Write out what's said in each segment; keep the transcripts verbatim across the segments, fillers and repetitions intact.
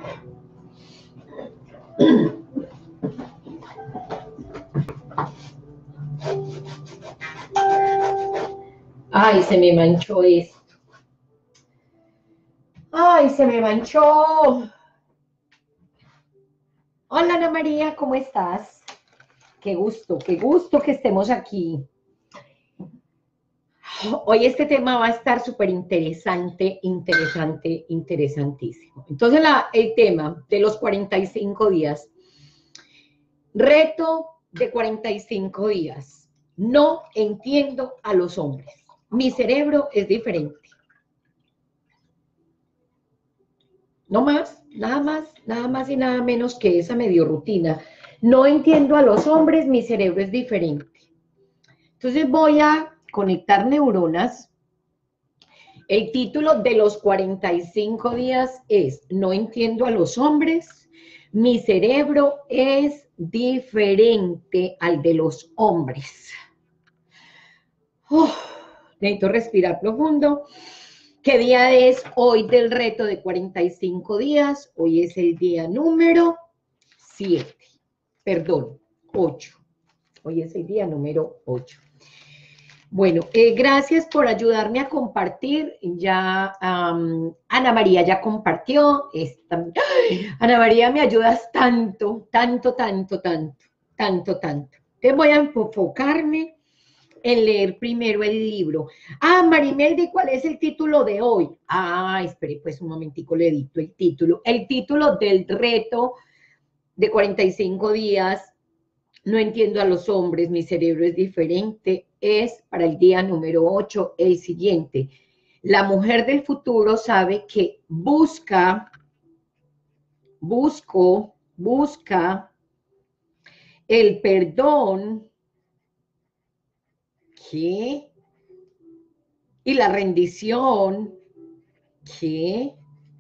Ay, se me manchó esto. Ay, se me manchó. Hola, Ana María, ¿cómo estás? Qué gusto, qué gusto que estemos aquí. Hoy este tema va a estar súper interesante, interesante, interesantísimo. Entonces, la, el tema de los cuarenta y cinco días. Reto de cuarenta y cinco días. No entiendo a los hombres. Mi cerebro es diferente. No más, nada más, nada más y nada menos que esa medio rutina. No entiendo a los hombres, mi cerebro es diferente. Entonces voy a conectar neuronas. El título de los cuarenta y cinco días es No entiendo a los hombres, mi cerebro es diferente al de los hombres. Uf, necesito respirar profundo. ¿Qué día es hoy del reto de cuarenta y cinco días? Hoy es el día número siete. Perdón, ocho. Hoy es el día número ocho. Bueno, eh, gracias por ayudarme a compartir. Ya um, Ana María ya compartió. Esta, Ana María, me ayudas tanto, tanto, tanto, tanto, tanto, tanto. Entonces voy a enfocarme en leer primero el libro. Ah, Marimeldi, ¿cuál es el título de hoy? Ah, espere pues un momentico, le dicto el título. El título del reto de cuarenta y cinco días, No entiendo a los hombres, mi cerebro es diferente, es para el día número ocho el siguiente. La mujer del futuro sabe que busca, busco, busca el perdón, ¿qué? Y la rendición, ¿qué?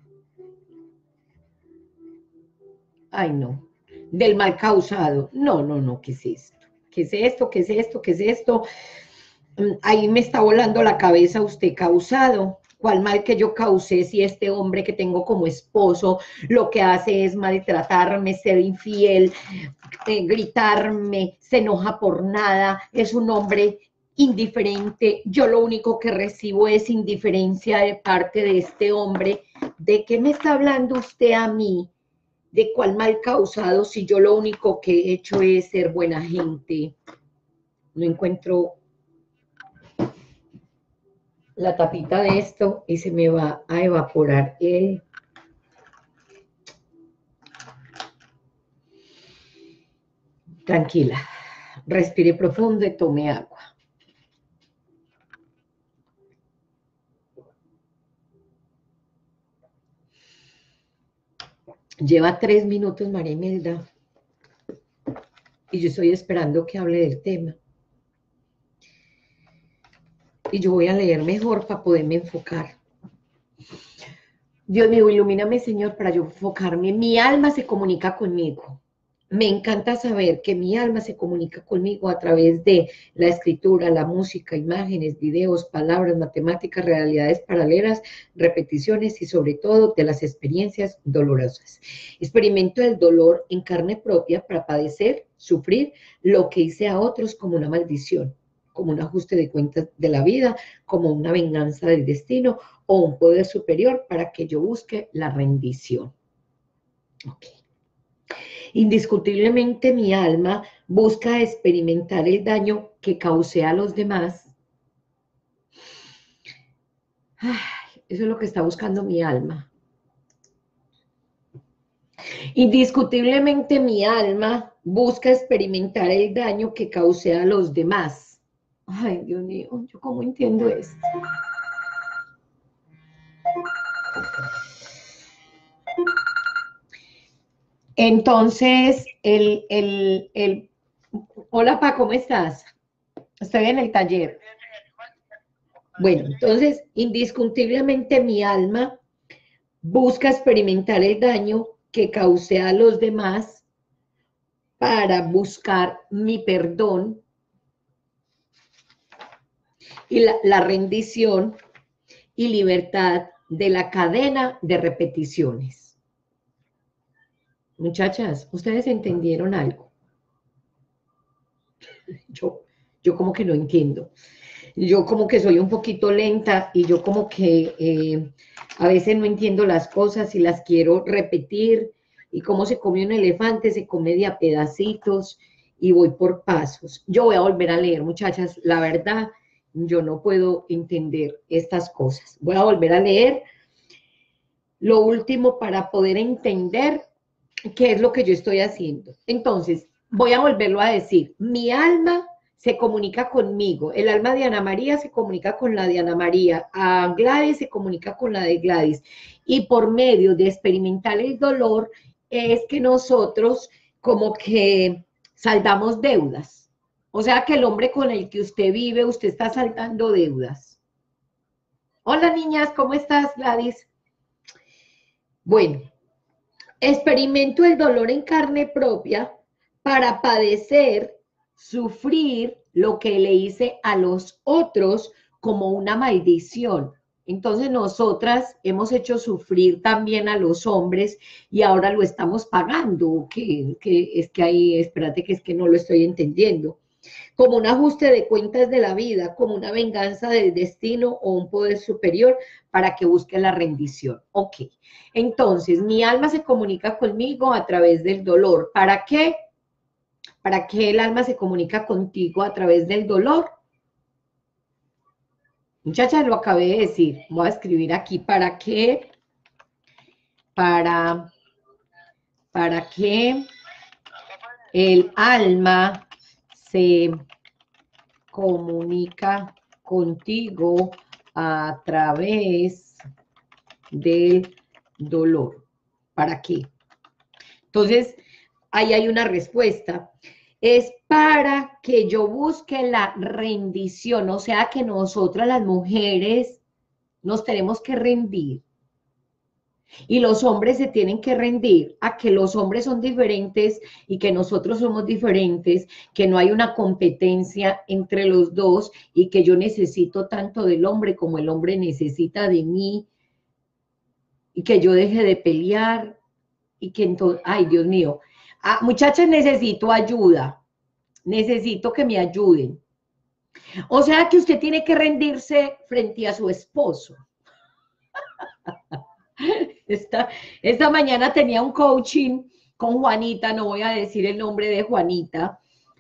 Ay, no, del mal causado. No, no, no, ¿qué es esto? ¿Qué es esto? ¿Qué es esto? ¿Qué es esto? Ahí me está volando la cabeza usted causado. ¿Cuál mal que yo causé si este hombre que tengo como esposo lo que hace es maltratarme, ser infiel, eh, gritarme, se enoja por nada, es un hombre indiferente, yo lo único que recibo es indiferencia de parte de este hombre? ¿De qué me está hablando usted a mí? ¿De cuál mal causado si yo lo único que he hecho es ser buena gente? No encuentro la tapita de esto y se me va a evaporar el... Tranquila, respire profundo y tome agua. Lleva tres minutos, María Imelda, y yo estoy esperando que hable del tema. Y yo voy a leer mejor para poderme enfocar. Dios mío, ilumíname, Señor, para yo enfocarme. Mi alma se comunica conmigo. Me encanta saber que mi alma se comunica conmigo a través de la escritura, la música, imágenes, videos, palabras, matemáticas, realidades paralelas, repeticiones y sobre todo de las experiencias dolorosas. Experimento el dolor en carne propia para padecer, sufrir lo que hice a otros como una maldición, como un ajuste de cuentas de la vida, como una venganza del destino o un poder superior para que yo busque la rendición. Ok. Indiscutiblemente mi alma busca experimentar el daño que causé a los demás. Ay, eso es lo que está buscando mi alma. Indiscutiblemente mi alma busca experimentar el daño que causé a los demás. Ay, Dios mío, ¿yo cómo entiendo esto? Entonces, el, el, el... Hola, Pa, ¿cómo estás? Estoy en el taller. Bueno, entonces, indiscutiblemente mi alma busca experimentar el daño que causé a los demás para buscar mi perdón y la, la rendición y libertad de la cadena de repeticiones. Muchachas, ¿ustedes entendieron algo? Yo, yo como que no entiendo. Yo como que soy un poquito lenta y yo como que eh, a veces no entiendo las cosas y las quiero repetir. Y cómo se come un elefante, se come de a pedacitos y voy por pasos. Yo voy a volver a leer, muchachas. La verdad, yo no puedo entender estas cosas. Voy a volver a leer lo último para poder entender qué es lo que yo estoy haciendo. Entonces, voy a volverlo a decir. Mi alma se comunica conmigo, el alma de Ana María se comunica con la de Ana María, a Gladys se comunica con la de Gladys, y por medio de experimentar el dolor es que nosotros como que saldamos deudas. O sea que el hombre con el que usted vive, usted está saldando deudas. Hola niñas, ¿cómo estás, Gladys? Bueno, experimento el dolor en carne propia para padecer, sufrir lo que le hice a los otros como una maldición. Entonces nosotras hemos hecho sufrir también a los hombres y ahora lo estamos pagando. Que, que es que ahí, espérate, que es que no lo estoy entendiendo. Como un ajuste de cuentas de la vida, como una venganza del destino o un poder superior para que busque la rendición. Ok, entonces mi alma se comunica conmigo a través del dolor. ¿Para qué? ¿Para qué el alma se comunica contigo a través del dolor? Muchachas, lo acabé de decir. Voy a escribir aquí. ¿Para qué? Para, para que el alma se comunica contigo a través del dolor. ¿Para qué? Entonces, ahí hay una respuesta. Es para que yo busque la rendición, o sea que nosotras las mujeres nos tenemos que rendir y los hombres se tienen que rendir a que los hombres son diferentes y que nosotros somos diferentes, que no hay una competencia entre los dos y que yo necesito tanto del hombre como el hombre necesita de mí y que yo deje de pelear y que entonces, ay Dios mío, ah, muchachas, necesito ayuda, necesito que me ayuden. O sea que usted tiene que rendirse frente a su esposo. Esta, esta mañana tenía un coaching con Juanita, no voy a decir el nombre de Juanita,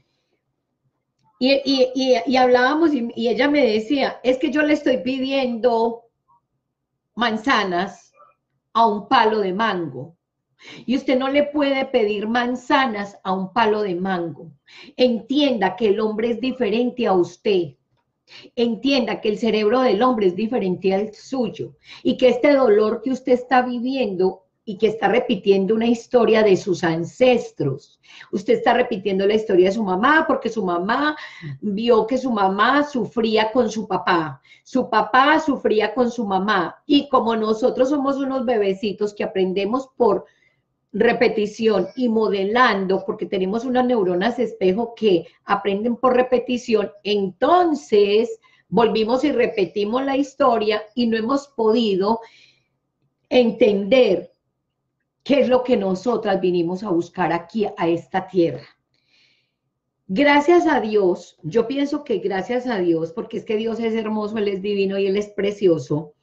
y, y, y, y hablábamos y, y ella me decía, es que yo le estoy pidiendo manzanas a un palo de mango. Y usted no le puede pedir manzanas a un palo de mango. Entienda que el hombre es diferente a usted. Entienda que el cerebro del hombre es diferente al suyo y que este dolor que usted está viviendo y que está repitiendo una historia de sus ancestros. Usted está repitiendo la historia de su mamá porque su mamá vio que su mamá sufría con su papá, su papá sufría con su mamá y como nosotros somos unos bebecitos que aprendemos por repetición y modelando, porque tenemos unas neuronas espejo que aprenden por repetición, entonces volvimos y repetimos la historia y no hemos podido entender qué es lo que nosotras vinimos a buscar aquí a esta tierra. Gracias a Dios, yo pienso que gracias a Dios, porque es que Dios es hermoso, Él es divino y Él es precioso,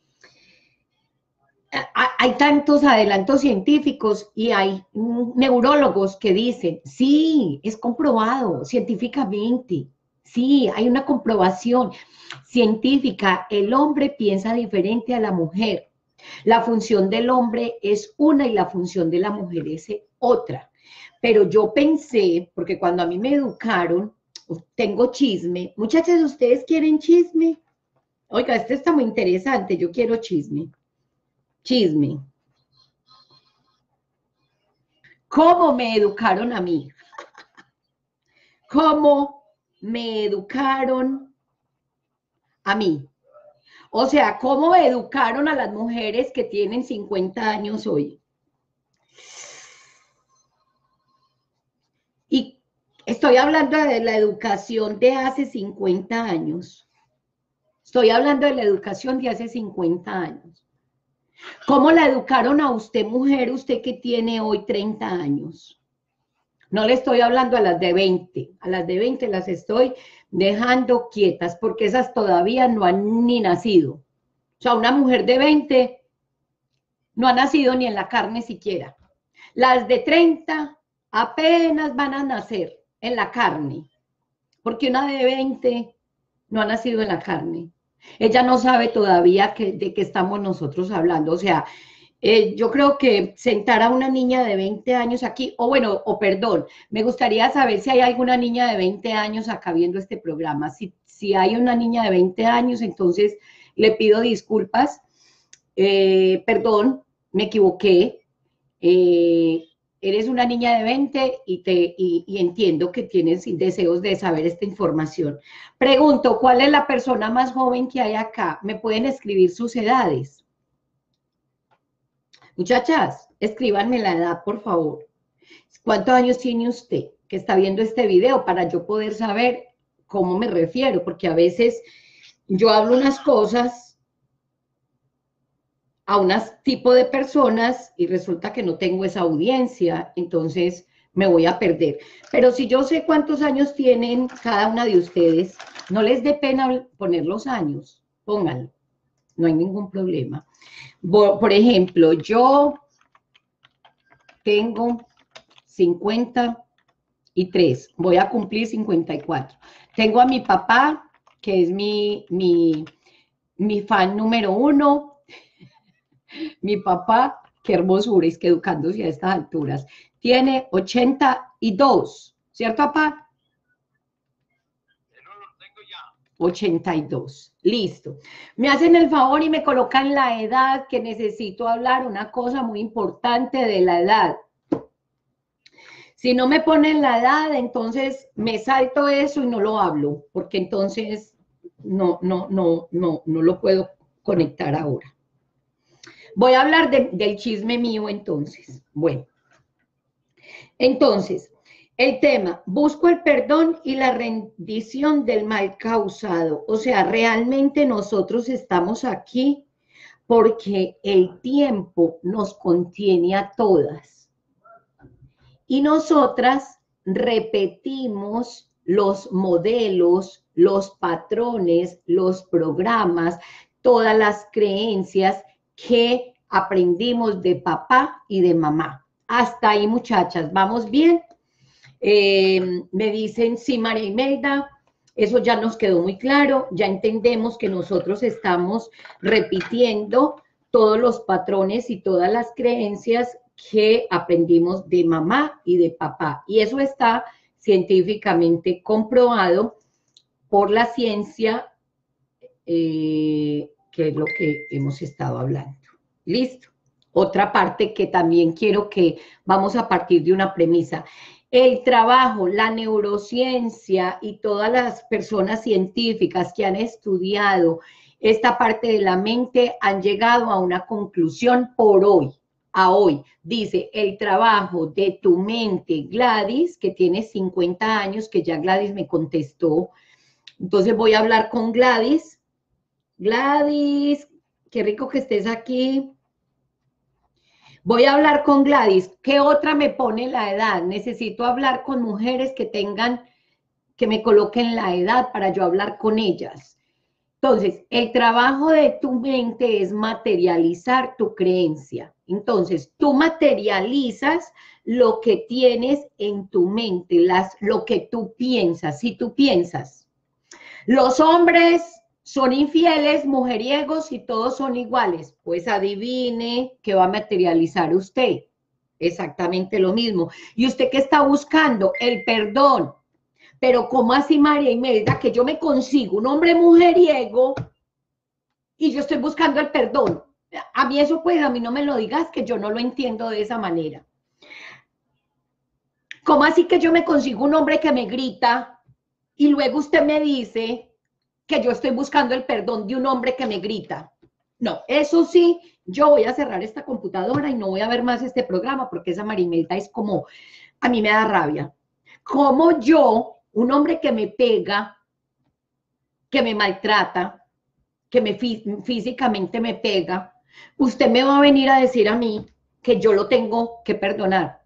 hay tantos adelantos científicos y hay neurólogos que dicen, sí, es comprobado científicamente, sí, hay una comprobación científica, el hombre piensa diferente a la mujer, la función del hombre es una y la función de la mujer es otra, pero yo pensé, porque cuando a mí me educaron, tengo chisme, muchachas, ¿ustedes quieren chisme? Oiga, este está muy interesante, yo quiero chisme. Chisme. ¿Cómo me educaron a mí? ¿Cómo me educaron a mí? O sea, ¿cómo educaron a las mujeres que tienen cincuenta años hoy? Y estoy hablando de la educación de hace cincuenta años. Estoy hablando de la educación de hace cincuenta años. ¿Cómo la educaron a usted, mujer, usted que tiene hoy treinta años? No le estoy hablando a las de veinte, a las de veinte las estoy dejando quietas, porque esas todavía no han ni nacido. O sea, una mujer de veinte no ha nacido ni en la carne siquiera. Las de treinta apenas van a nacer en la carne, porque una de veinte no ha nacido en la carne. Ella no sabe todavía que, de qué estamos nosotros hablando. O sea, eh, yo creo que sentar a una niña de veinte años aquí, o bueno, o perdón, me gustaría saber si hay alguna niña de veinte años acá viendo este programa. Si, si hay una niña de veinte años, entonces le pido disculpas. Eh, perdón, me equivoqué. Eh, eres una niña de veinte y, te, y, y entiendo que tienes deseos de saber esta información. Pregunto, ¿cuál es la persona más joven que hay acá? ¿Me pueden escribir sus edades? Muchachas, escríbanme la edad, por favor. ¿Cuántos años tiene usted que está viendo este video para yo poder saber cómo me refiero? Porque a veces yo hablo unas cosas a un tipo de personas y resulta que no tengo esa audiencia, entonces me voy a perder. Pero si yo sé cuántos años tienen cada una de ustedes, no les dé pena poner los años, pónganlo, no hay ningún problema. Por ejemplo, yo tengo cincuenta y tres, voy a cumplir cincuenta y cuatro. Tengo a mi papá, que es mi, mi, mi fan número uno. Mi papá, qué hermosura, es que educándose a estas alturas, tiene ochenta y dos, ¿cierto, papá? ochenta y dos, listo. Me hacen el favor y me colocan la edad, que necesito hablar una cosa muy importante de la edad. Si no me ponen la edad, entonces me salto eso y no lo hablo, porque entonces no, no, no, no, no lo puedo conectar ahora. Voy a hablar de, del chisme mío entonces. Bueno, entonces, el tema, busco el perdón y la rendición del mal causado. O sea, realmente nosotros estamos aquí porque el tiempo nos contiene a todas. Y nosotras repetimos los modelos, los patrones, los programas, todas las creencias que aprendimos de papá y de mamá. Hasta ahí, muchachas, ¿vamos bien? Eh, me dicen, sí, María Imelda, eso ya nos quedó muy claro, ya entendemos que nosotros estamos repitiendo todos los patrones y todas las creencias que aprendimos de mamá y de papá. Y eso está científicamente comprobado por la ciencia, eh, que es lo que hemos estado hablando. ¿Listo? Otra parte que también quiero que vamos a partir de una premisa. El trabajo, la neurociencia y todas las personas científicas que han estudiado esta parte de la mente han llegado a una conclusión por hoy, a hoy. Dice, el trabajo de tu mente, Gladys, que tiene cincuenta años, que ya Gladys me contestó. Entonces voy a hablar con Gladys. Gladys, qué rico que estés aquí. Voy a hablar con Gladys. ¿Qué otra me pone la edad? Necesito hablar con mujeres que tengan, que me coloquen la edad para yo hablar con ellas. Entonces, el trabajo de tu mente es materializar tu creencia. Entonces, tú materializas lo que tienes en tu mente, las, lo que tú piensas. Si tú piensas, los hombres son infieles, mujeriegos y todos son iguales, pues adivine qué va a materializar usted. Exactamente lo mismo. ¿Y usted qué está buscando? El perdón. Pero ¿cómo así, María Imelda, que yo me consigo un hombre mujeriego y yo estoy buscando el perdón? A mí eso, pues, a mí no me lo digas, que yo no lo entiendo de esa manera. ¿Cómo así que yo me consigo un hombre que me grita y luego usted me dice que yo estoy buscando el perdón de un hombre que me grita? No, eso sí, yo voy a cerrar esta computadora y no voy a ver más este programa porque esa María Imelda es como, a mí me da rabia. Como yo, un hombre que me pega, que me maltrata, que me físicamente me pega, usted me va a venir a decir a mí que yo lo tengo que perdonar.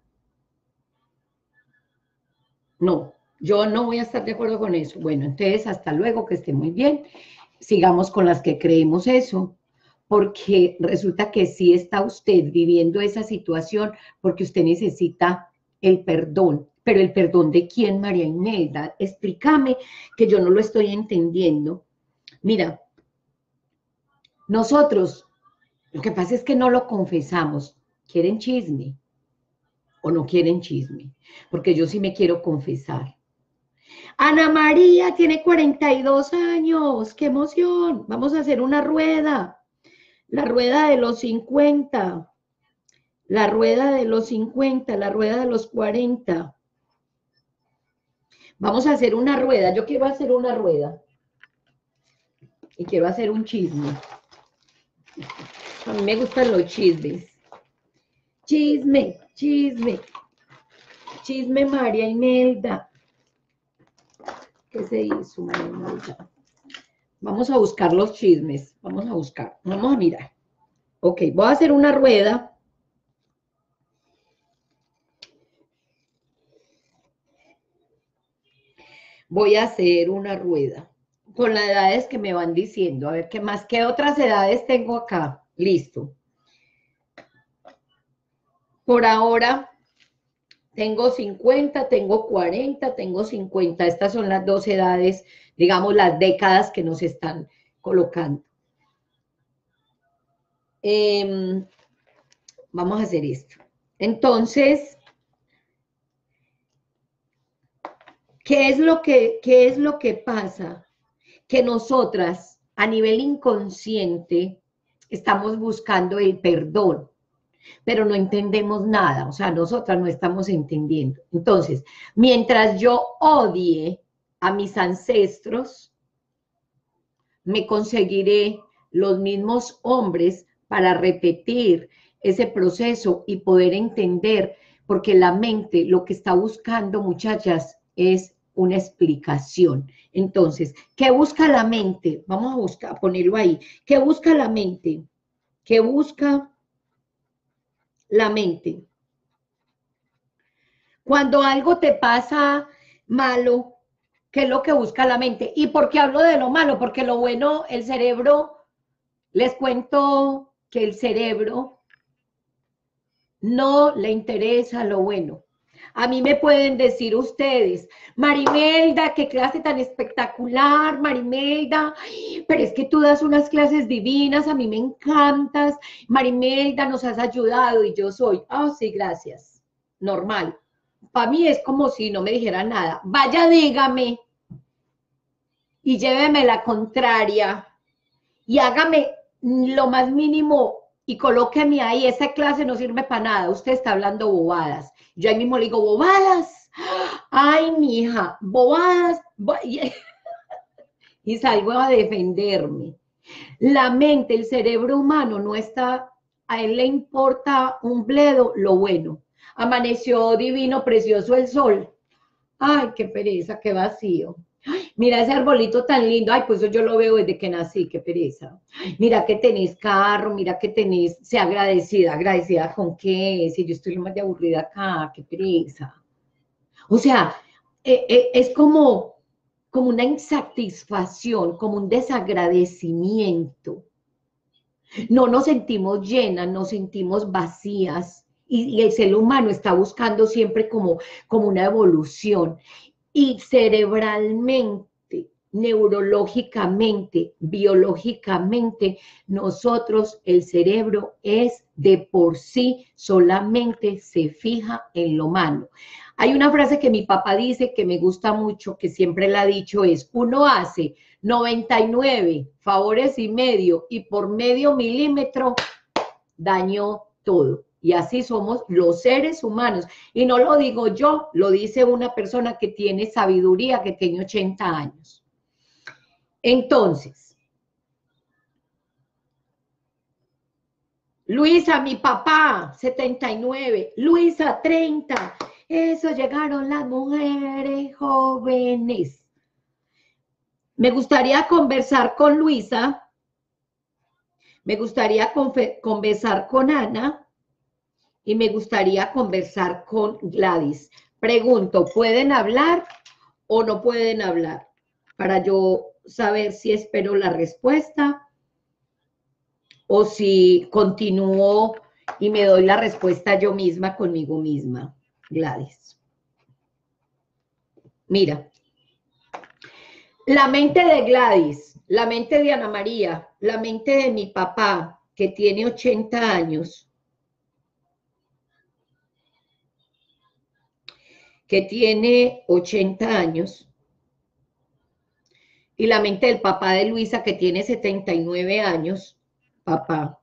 No, yo no voy a estar de acuerdo con eso. Bueno, entonces hasta luego, que esté muy bien. Sigamos con las que creemos eso, porque resulta que sí está usted viviendo esa situación porque usted necesita el perdón. Pero el perdón ¿de quién, María Imelda? Explícame, que yo no lo estoy entendiendo. Mira, nosotros, lo que pasa es que no lo confesamos. ¿Quieren chisme o no quieren chisme? Porque yo sí me quiero confesar. Ana María tiene cuarenta y dos años, ¡qué emoción! Vamos a hacer una rueda, la rueda de los cincuenta, la rueda de los cincuenta, la rueda de los cuarenta. Vamos a hacer una rueda, yo quiero hacer una rueda y quiero hacer un chisme. A mí me gustan los chismes. Chisme, chisme, chisme María Imelda. ¿Qué se hizo, María Imelda? Vamos a buscar los chismes, vamos a buscar, vamos a mirar. Ok, voy a hacer una rueda. Voy a hacer una rueda con las edades que me van diciendo. A ver, ¿qué más? ¿Qué otras edades tengo acá? Listo. Por ahora tengo cincuenta, tengo cuarenta, tengo cincuenta. Estas son las dos edades, digamos, las décadas que nos están colocando. Eh, vamos a hacer esto. Entonces, ¿qué es lo que, qué es lo que pasa? Que nosotras, a nivel inconsciente, estamos buscando el perdón, pero no entendemos nada, o sea, nosotras no estamos entendiendo. Entonces, mientras yo odie a mis ancestros, me conseguiré los mismos hombres para repetir ese proceso y poder entender, porque la mente lo que está buscando, muchachas, es una explicación. Entonces, ¿qué busca la mente? Vamos a buscar, a ponerlo ahí. ¿Qué busca la mente? ¿Qué busca la mente? Cuando algo te pasa malo, ¿qué es lo que busca la mente? ¿Y por qué hablo de lo malo? Porque lo bueno, el cerebro, les cuento que el cerebro no le interesa lo bueno. A mí me pueden decir ustedes, Marimelda, qué clase tan espectacular, Marimelda, pero es que tú das unas clases divinas, a mí me encantas, Marimelda, nos has ayudado, y yo soy, ah, oh, sí, gracias, normal. Para mí es como si no me dijera nada. Vaya, dígame, y lléveme la contraria, y hágame lo más mínimo, y colóqueme ahí, esa clase no sirve para nada, usted está hablando bobadas. Yo ahí mismo le digo, bobadas, ay, mija, bobadas, bo y salgo a defenderme. La mente, el cerebro humano no está, a él le importa un bledo lo bueno. Amaneció divino, precioso el sol. Ay, qué pereza, qué vacío. Ay, mira ese arbolito tan lindo. Ay, pues eso yo lo veo desde que nací, qué pereza. Mira que tenés carro, mira que tenés, sea agradecida, agradecida con qué, si yo estoy más de aburrida acá, qué pereza. O sea, eh, eh, es como, como una insatisfacción, como un desagradecimiento. No nos sentimos llenas, nos sentimos vacías y, y el ser humano está buscando siempre como, como una evolución. Y cerebralmente, neurológicamente, biológicamente, nosotros, el cerebro es de por sí, solamente se fija en lo malo. Hay una frase que mi papá dice que me gusta mucho, que siempre la ha dicho, es: uno hace noventa y nueve favores y medio y por medio milímetro dañó todo. Y así somos los seres humanos. Y no lo digo yo, lo dice una persona que tiene sabiduría, que tiene ochenta años. Entonces, Luisa, mi papá, setenta y nueve, Luisa, treinta. Eso, llegaron las mujeres jóvenes. Me gustaría conversar con Luisa, Me gustaría conversar con Ana y me gustaría conversar con Gladys. Pregunto, ¿pueden hablar o no pueden hablar? Para yo saber si espero la respuesta o si continúo y me doy la respuesta yo misma conmigo misma. Gladys. Mira. La mente de Gladys, la mente de Ana María, la mente de mi papá, que tiene ochenta años, que tiene ochenta años, y la mente del papá de Luisa, que tiene setenta y nueve años, papá.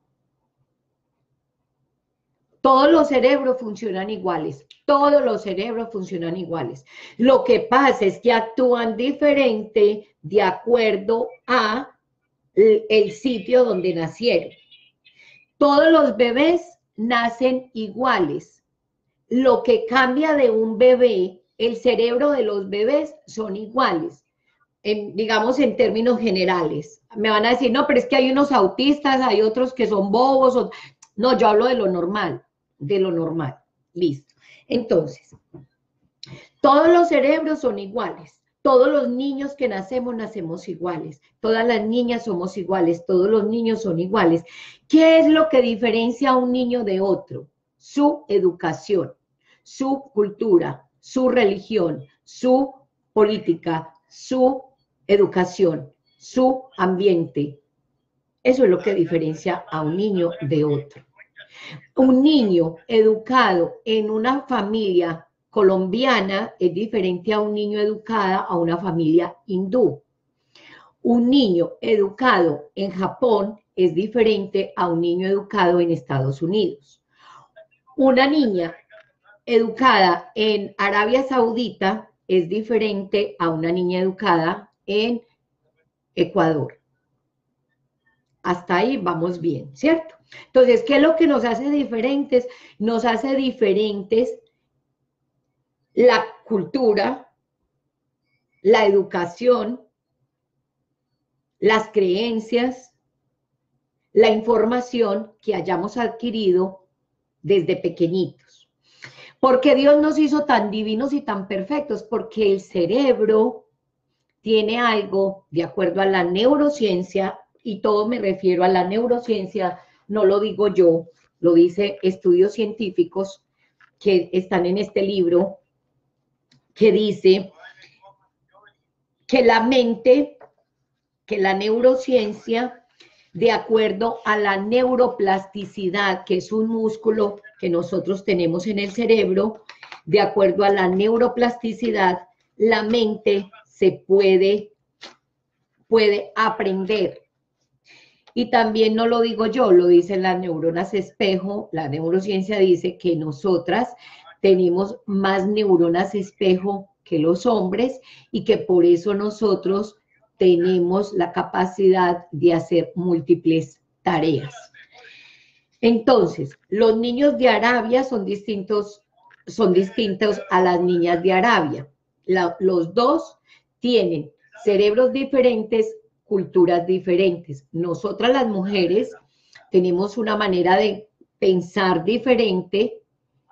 Todos los cerebros funcionan iguales, todos los cerebros funcionan iguales. Lo que pasa es que actúan diferente de acuerdo a el sitio donde nacieron. Todos los bebés nacen iguales. Lo que cambia de un bebé, el cerebro de los bebés son iguales, en, digamos en términos generales. Me van a decir, no, pero es que hay unos autistas, hay otros que son bobos. O... No, yo hablo de lo normal, de lo normal. Listo. Entonces, todos los cerebros son iguales. Todos los niños que nacemos, nacemos iguales. Todas las niñas somos iguales. Todos los niños son iguales. ¿Qué es lo que diferencia a un niño de otro? Su educación, su cultura, su religión, su política, su educación, su ambiente. Eso es lo que diferencia a un niño de otro. Un niño educado en una familia colombiana es diferente a un niño educado a una familia hindú. Un niño educado en Japón es diferente a un niño educado en Estados Unidos. Una niña educada en Arabia Saudita es diferente a una niña educada en Ecuador. Hasta ahí vamos bien, ¿cierto? Entonces, ¿qué es lo que nos hace diferentes? Nos hace diferentes la cultura, la educación, las creencias, la información que hayamos adquirido desde pequeñitos. ¿Por qué Dios nos hizo tan divinos y tan perfectos? Porque el cerebro tiene algo, de acuerdo a la neurociencia, y todo me refiero a la neurociencia, no lo digo yo, lo dice estudios científicos que están en este libro, que dice que la mente, que la neurociencia, de acuerdo a la neuroplasticidad, que es un músculo que nosotros tenemos en el cerebro, de acuerdo a la neuroplasticidad, la mente se puede, puede aprender. Y también no lo digo yo, lo dicen las neuronas espejo, la neurociencia dice que nosotras tenemos más neuronas espejo que los hombres y que por eso nosotros tenemos la capacidad de hacer múltiples tareas. Entonces, los niños de Arabia son distintos, son distintos a las niñas de Arabia. La, los dos tienen cerebros diferentes, culturas diferentes. Nosotras las mujeres tenemos una manera de pensar diferente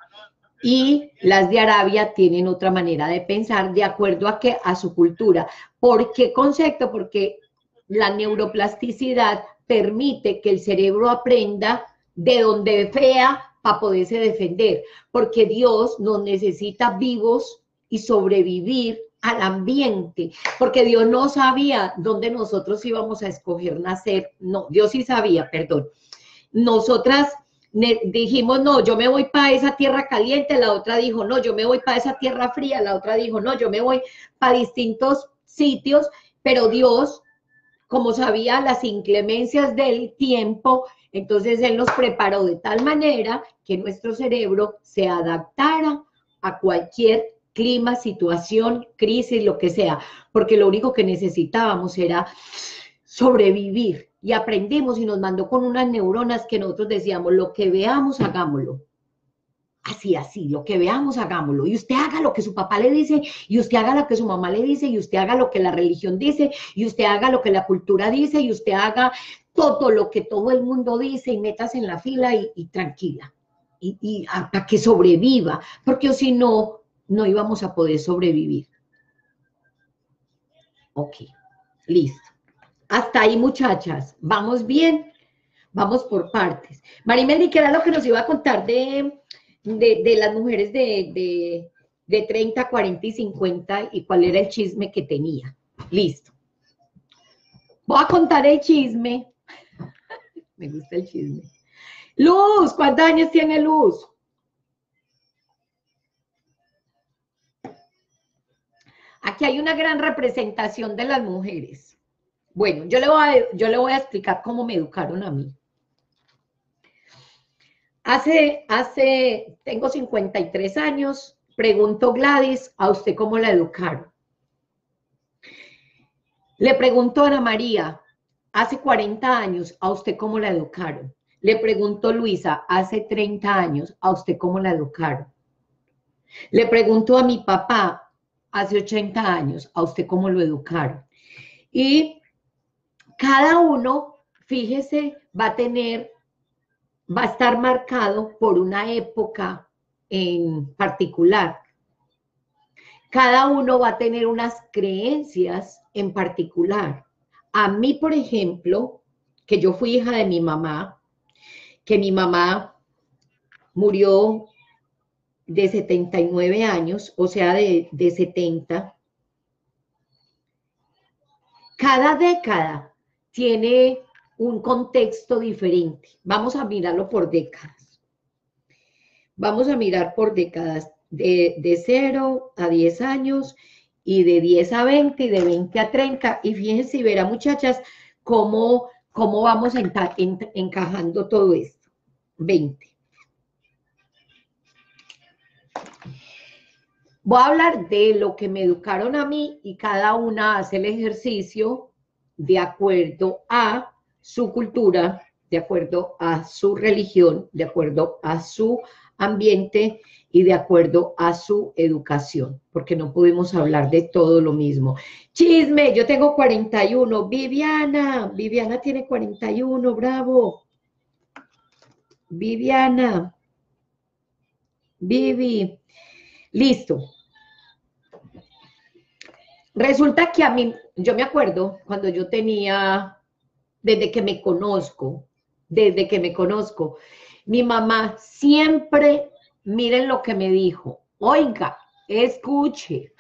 y las de Arabia tienen otra manera de pensar de acuerdo a, que, a su cultura. ¿Por qué concepto? Porque la neuroplasticidad permite que el cerebro aprenda de donde fea para poderse defender, porque Dios nos necesita vivos y sobrevivir al ambiente, porque Dios no sabía dónde nosotros íbamos a escoger nacer. No, Dios sí sabía, perdón. Nosotras dijimos, no, yo me voy para esa tierra caliente, la otra dijo, no, yo me voy para esa tierra fría, la otra dijo, no, yo me voy para distintos sitios, pero Dios, como sabía las inclemencias del tiempo, entonces Él nos preparó de tal manera que nuestro cerebro se adaptara a cualquier clima, situación, crisis, lo que sea, porque lo único que necesitábamos era sobrevivir, y aprendimos y nos mandó con unas neuronas que nosotros decíamos, lo que veamos, hagámoslo. así, así, lo que veamos, hagámoslo. Y usted haga lo que su papá le dice, y usted haga lo que su mamá le dice, y usted haga lo que la religión dice, y usted haga lo que la cultura dice, y usted haga todo lo que todo el mundo dice, y metas en la fila y, y tranquila. Y, y hasta que sobreviva, porque si no, no íbamos a poder sobrevivir. Ok, listo. Hasta ahí, muchachas. ¿Vamos bien? Vamos por partes. Marimeli, ¿qué era lo que nos iba a contar de, de, de las mujeres de, de, de treinta, cuarenta y cincuenta y cuál era el chisme que tenía? Listo. Voy a contar el chisme. Me gusta el chisme. Luz, ¿cuántos años tiene Luz? Aquí hay una gran representación de las mujeres. Bueno, yo le voy a, yo le voy a explicar cómo me educaron a mí. Hace, hace, tengo cincuenta y tres años, pregunto Gladys, ¿a usted cómo la educaron? Le pregunto a Ana María, hace cuarenta años, ¿a usted cómo la educaron? Le pregunto Luisa, hace treinta años, ¿a usted cómo la educaron? Le pregunto a mi papá, hace ochenta años, ¿a usted cómo lo educaron? Y cada uno, fíjese, va a tener, va a estar marcado por una época en particular. Cada uno va a tener unas creencias en particular. A mí, por ejemplo, que yo fui hija de mi mamá, que mi mamá murió de setenta y nueve años, o sea, de, de setenta. Cada década tiene un contexto diferente. Vamos a mirarlo por décadas. Vamos a mirar por décadas de, de cero a diez años y de diez a veinte y de veinte a treinta. Y fíjense y verán, muchachas, cómo, cómo vamos enca en, encajando todo esto. veinte. Voy a hablar de lo que me educaron a mí y cada una hace el ejercicio de acuerdo a su cultura, de acuerdo a su religión, de acuerdo a su ambiente y de acuerdo a su educación, porque no podemos hablar de todo lo mismo. Chisme, yo tengo cuarenta y uno, Viviana, Viviana tiene cuarenta y uno, bravo. Viviana, Vivi, listo. Resulta que a mí, yo me acuerdo cuando yo tenía, desde que me conozco, desde que me conozco, mi mamá siempre, miren lo que me dijo, oiga, escuche,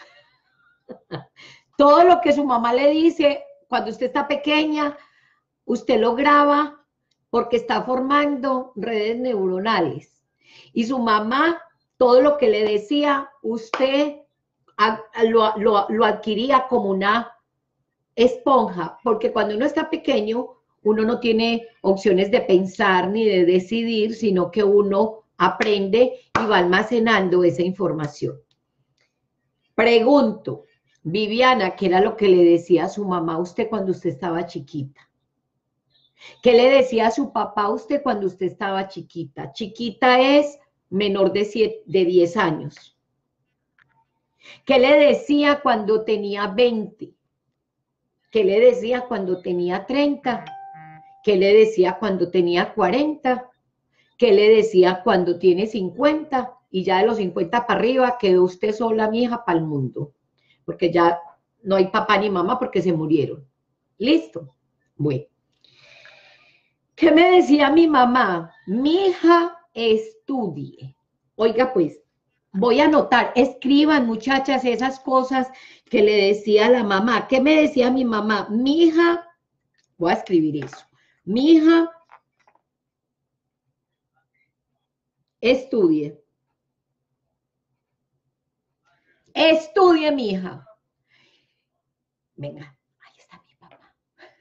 todo lo que su mamá le dice, cuando usted está pequeña, usted lo graba porque está formando redes neuronales. Y su mamá, todo lo que le decía, usted lo, lo, lo adquiría como una esponja, porque cuando uno está pequeño, uno no tiene opciones de pensar ni de decidir, sino que uno aprende y va almacenando esa información. Pregunto, Viviana, ¿qué era lo que le decía a su mamá a usted cuando usted estaba chiquita? ¿Qué le decía a su papá a usted cuando usted estaba chiquita? Chiquita es menor de, siete, de diez años. ¿Qué le decía cuando tenía veinte? ¿Qué le decía cuando tenía treinta? ¿Qué le decía cuando tenía cuarenta? ¿Qué le decía cuando tiene cincuenta? Y ya de los cincuenta para arriba quedó usted sola, mi hija, para el mundo. Porque ya no hay papá ni mamá porque se murieron. ¿Listo? Bueno. ¿Qué me decía mi mamá? Mi hija, estudie. Oiga, pues, voy a anotar, escriban, muchachas, esas cosas que le decía la mamá. ¿Qué me decía mi mamá? Mi hija, voy a escribir eso. Mi hija, estudie. Estudie, mi hija. Venga, ahí está mi papá.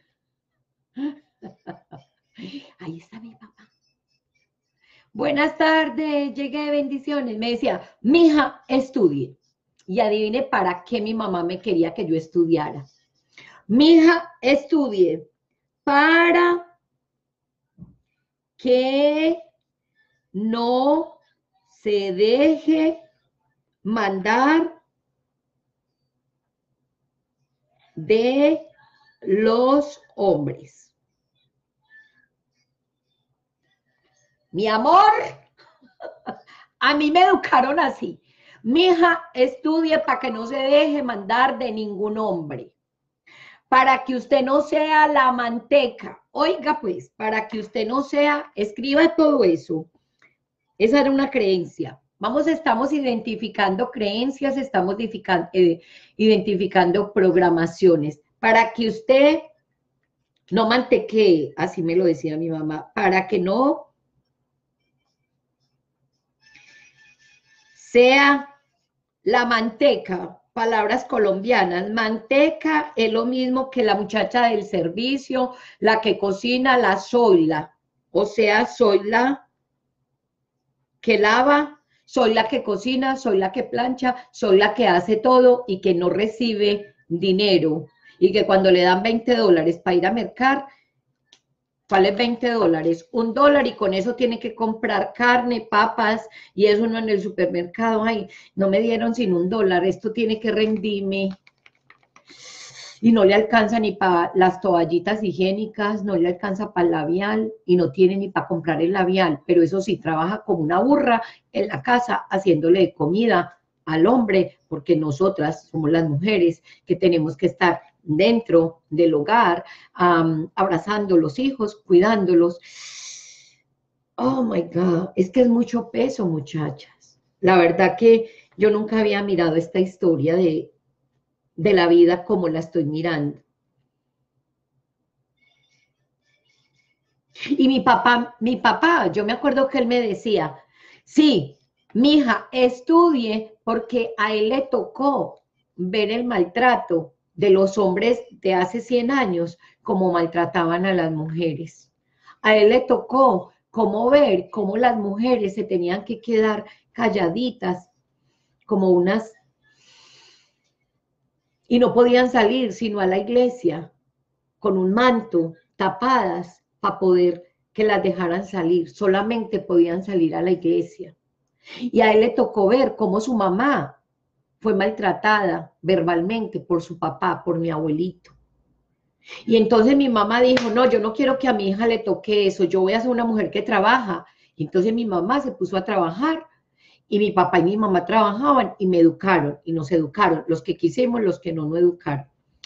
Ahí está mi papá. Buenas tardes, llegué, bendiciones. Me decía, mi hija, estudie. Y adivine para qué mi mamá me quería que yo estudiara. Mi hija, estudie para que no se deje mandar de los hombres. Mi amor, a mí me educaron así. Mija, estudie para que no se deje mandar de ningún hombre. Para que usted no sea la manteca. Oiga, pues, para que usted no sea, escriba todo eso. Esa era una creencia. Vamos, estamos identificando creencias, estamos identificando, eh, identificando programaciones. Para que usted no mantequee, así me lo decía mi mamá, para que no sea la manteca. Palabras colombianas, manteca es lo mismo que la muchacha del servicio, la que cocina, la soy la, o sea, soy la que lava, soy la que cocina, soy la que plancha, soy la que hace todo y que no recibe dinero, y que cuando le dan veinte dólares para ir a mercar, vale veinte dólares, un dólar, y con eso tiene que comprar carne, papas, y eso no en el supermercado. Ay, no me dieron sin un dólar, esto tiene que rendirme, y no le alcanza ni para las toallitas higiénicas, no le alcanza para el labial, y no tiene ni para comprar el labial, pero eso sí, trabaja como una burra en la casa, haciéndole de comida al hombre, porque nosotras somos las mujeres que tenemos que estar dentro del hogar, um, abrazando los hijos, cuidándolos. Oh my God, es que es mucho peso, muchachas. La verdad que yo nunca había mirado esta historia de, de la vida como la estoy mirando. Y mi papá, mi papá, yo me acuerdo que él me decía, sí, mija, estudie porque a él le tocó ver el maltrato de los hombres de hace cien años, como maltrataban a las mujeres. A él le tocó cómo ver cómo las mujeres se tenían que quedar calladitas, como unas, y no podían salir sino a la iglesia, con un manto, tapadas, para poder que las dejaran salir. Solamente podían salir a la iglesia. Y a él le tocó ver cómo su mamá fue maltratada verbalmente por su papá, por mi abuelito. Y entonces mi mamá dijo, no, yo no quiero que a mi hija le toque eso, yo voy a ser una mujer que trabaja. Y entonces mi mamá se puso a trabajar, y mi papá y mi mamá trabajaban y me educaron, y nos educaron, los que quisimos, los que no, no educaron.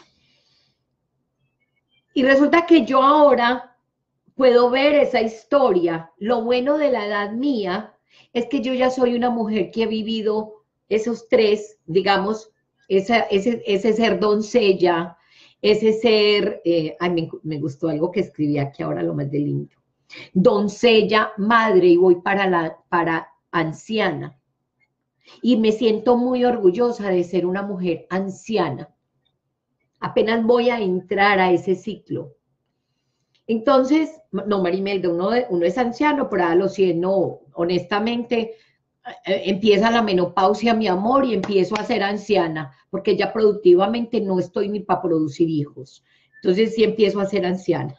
Y resulta que yo ahora puedo ver esa historia. Lo bueno de la edad mía es que yo ya soy una mujer que ha vivido esos tres, digamos, esa, ese, ese ser doncella, ese ser, eh, ay, me, me gustó algo que escribí aquí ahora, lo más de lindo, doncella, madre, y voy para, la, para anciana. Y me siento muy orgullosa de ser una mujer anciana. Apenas voy a entrar a ese ciclo. Entonces, no, Marimelda, uno, uno es anciano, pero a los cien no, honestamente, eh, empieza la menopausia, mi amor, y empiezo a ser anciana, porque ya productivamente no estoy ni para producir hijos. Entonces sí empiezo a ser anciana.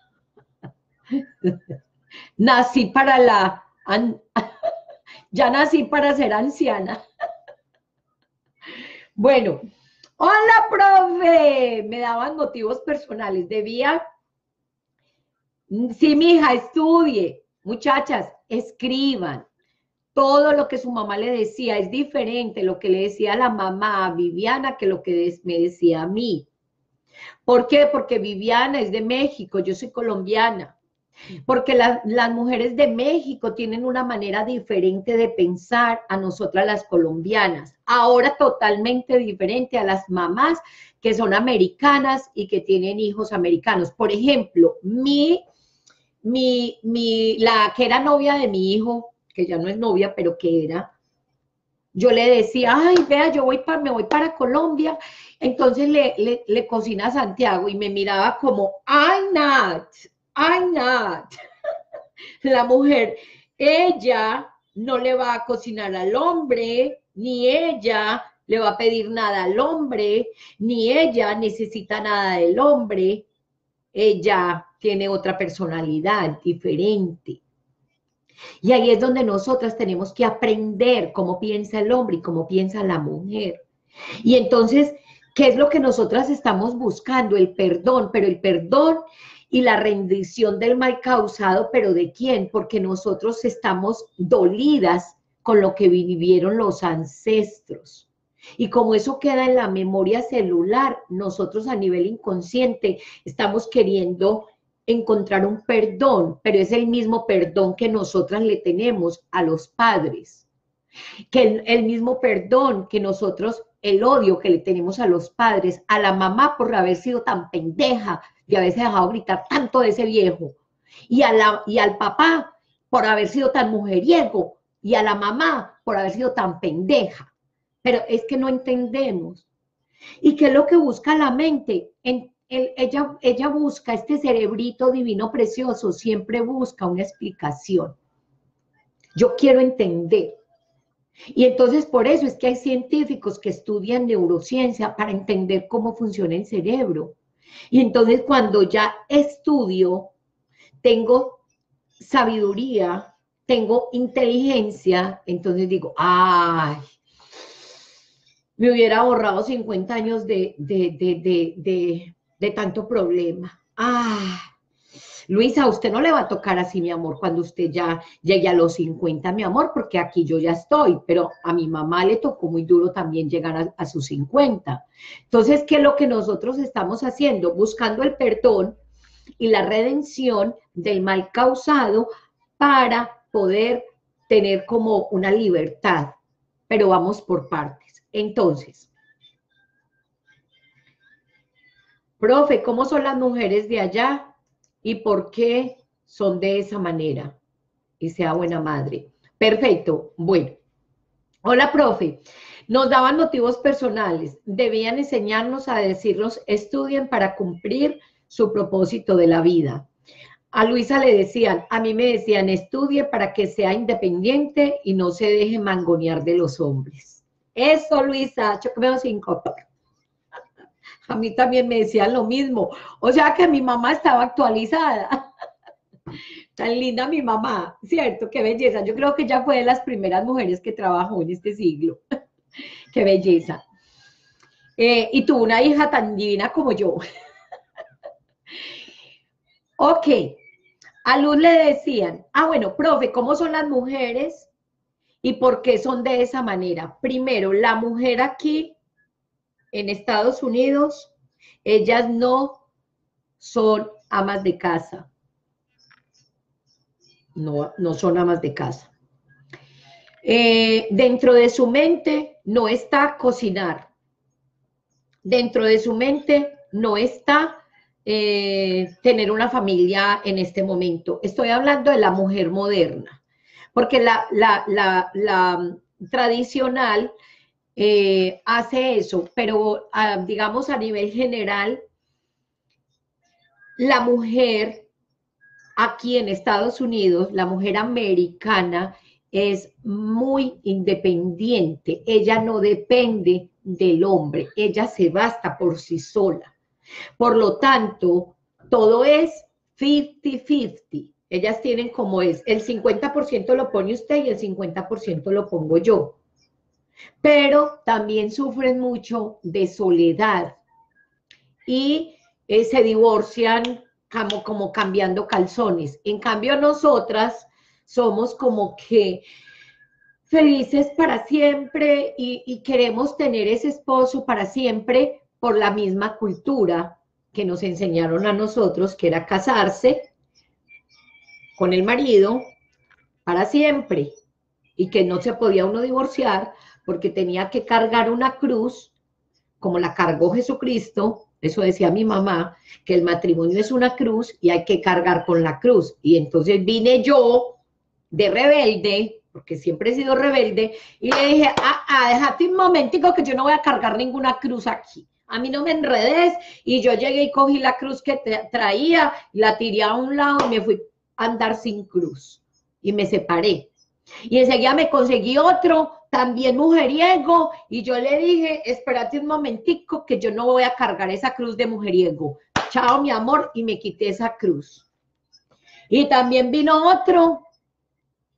Nací para la... An, ya nací para ser anciana. Bueno, hola, profe. Me daban motivos personales. Debía... Sí, mija, estudie. Muchachas, escriban. Todo lo que su mamá le decía es diferente lo que le decía la mamá a Viviana que lo que me decía a mí. ¿Por qué? Porque Viviana es de México, yo soy colombiana. Porque la, las mujeres de México tienen una manera diferente de pensar a nosotras las colombianas. Ahora totalmente diferente a las mamás que son americanas y que tienen hijos americanos. Por ejemplo, mi, mi, mi, la que era novia de mi hijo, que ya no es novia, pero que era, yo le decía, ay, vea, yo voy para, me voy para Colombia, entonces le, le, le cocina a Santiago, y me miraba como, I'm not, I'm not. La mujer, ella no le va a cocinar al hombre, ni ella le va a pedir nada al hombre, ni ella necesita nada del hombre, ella tiene otra personalidad diferente. Y ahí es donde nosotras tenemos que aprender cómo piensa el hombre y cómo piensa la mujer. Y entonces, ¿qué es lo que nosotras estamos buscando? El perdón, pero el perdón y la rendición del mal causado, pero ¿de quién? Porque nosotros estamos dolidas con lo que vivieron los ancestros. Y como eso queda en la memoria celular, nosotros a nivel inconsciente estamos queriendo encontrar un perdón, pero es el mismo perdón que nosotras le tenemos a los padres, que el, el mismo perdón que nosotros, el odio que le tenemos a los padres, a la mamá por haber sido tan pendeja de haberse dejado gritar tanto de ese viejo, y, a la, y al papá por haber sido tan mujeriego, y a la mamá por haber sido tan pendeja. Pero es que no entendemos. ¿Y qué es lo que busca la mente? En, el, ella, ella busca, este cerebrito divino precioso, siempre busca una explicación. Yo quiero entender. Y entonces por eso es que hay científicos que estudian neurociencia para entender cómo funciona el cerebro. Y entonces cuando ya estudio, tengo sabiduría, tengo inteligencia, entonces digo, ay, me hubiera ahorrado cincuenta años de, de, de, de, de, de tanto problema. Ah, Luisa, a usted no le va a tocar así, mi amor, cuando usted ya llegue a los cincuenta, mi amor, porque aquí yo ya estoy, pero a mi mamá le tocó muy duro también llegar a, a sus cincuenta. Entonces, ¿qué es lo que nosotros estamos haciendo? Buscando el perdón y la redención del mal causado para poder tener como una libertad, pero vamos por partes. Entonces, profe, ¿cómo son las mujeres de allá? ¿Y por qué son de esa manera? Y sea buena madre. Perfecto. Bueno. Hola, profe. Nos daban motivos personales. Debían enseñarnos a decirnos, estudien para cumplir su propósito de la vida. A Luisa le decían, a mí me decían, estudie para que sea independiente y no se deje mangonear de los hombres. Eso, Luisa, yo creo cinco. A mí también me decían lo mismo. O sea que mi mamá estaba actualizada. Tan linda mi mamá, ¿cierto? Qué belleza. Yo creo que ella fue de las primeras mujeres que trabajó en este siglo. Qué belleza. Eh, y tuvo una hija tan divina como yo. Ok. A Luz le decían, ah, bueno, profe, ¿cómo son las mujeres y por qué son de esa manera? Primero, la mujer aquí en Estados Unidos, ellas no son amas de casa. No, no son amas de casa. Eh, dentro de su mente no está cocinar. Dentro de su mente no está eh, tener una familia en este momento. Estoy hablando de la mujer moderna, porque la, la, la, la tradicional eh, hace eso, pero a, digamos a nivel general, la mujer aquí en Estados Unidos, la mujer americana es muy independiente, ella no depende del hombre, ella se basta por sí sola. Por lo tanto, todo es cincuenta cincuenta. Ellas tienen como es, el cincuenta por ciento lo pone usted y el cincuenta por ciento lo pongo yo. Pero también sufren mucho de soledad y eh, se divorcian como, como cambiando calzones. En cambio, nosotras somos como que felices para siempre y, y queremos tener ese esposo para siempre por la misma cultura que nos enseñaron a nosotros, que era casarse con el marido para siempre y que no se podía uno divorciar porque tenía que cargar una cruz como la cargó Jesucristo. Eso decía mi mamá, que el matrimonio es una cruz y hay que cargar con la cruz. Y entonces vine yo de rebelde, porque siempre he sido rebelde, y le dije, ah, ah, déjate un momentico que yo no voy a cargar ninguna cruz aquí. A mí no me enredes. Y yo llegué y cogí la cruz que traía, la tiré a un lado y me fui a andar sin cruz. Y me separé. Y enseguida me conseguí otro, también mujeriego, y yo le dije, espérate un momentico que yo no voy a cargar esa cruz de mujeriego. Chao, mi amor, y me quité esa cruz. Y también vino otro,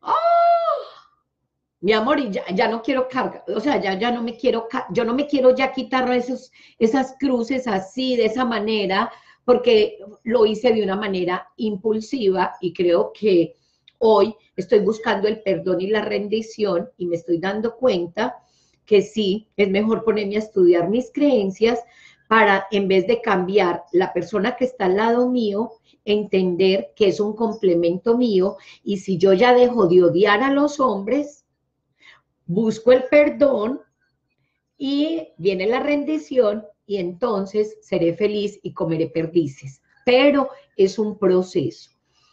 Mi amor, y ya, ya no quiero cargar, o sea, ya, ya no me quiero, yo no me quiero ya quitar esos, esas cruces así, de esa manera, porque lo hice de una manera impulsiva y creo que hoy estoy buscando el perdón y la rendición y me estoy dando cuenta que sí, es mejor ponerme a estudiar mis creencias para, en vez de cambiar la persona que está al lado mío, entender que es un complemento mío y si yo ya dejo de odiar a los hombres, busco el perdón y viene la rendición y entonces seré feliz y comeré perdices. Pero es un proceso.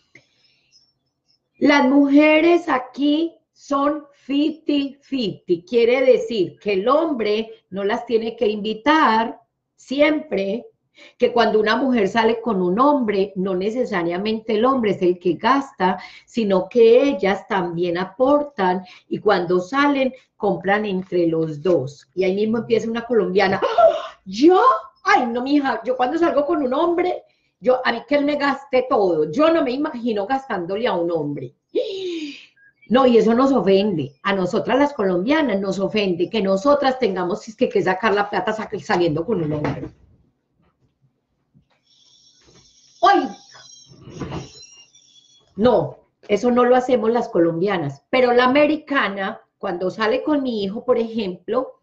Las mujeres aquí son cincuenta cincuenta, quiere decir que el hombre no las tiene que invitar siempre, que cuando una mujer sale con un hombre, no necesariamente el hombre es el que gasta, sino que ellas también aportan y cuando salen compran entre los dos. Y ahí mismo empieza una colombiana, ¡oh! Yo, ay no mija, yo cuando salgo con un hombre, yo, a mí que él me gaste todo, yo no me imagino gastándole a un hombre. No, y eso nos ofende, a nosotras las colombianas nos ofende, que nosotras tengamos que, que sacar la plata saliendo con un hombre. ¡Ay! No, eso no lo hacemos las colombianas, pero la americana, cuando sale con mi hijo, por ejemplo,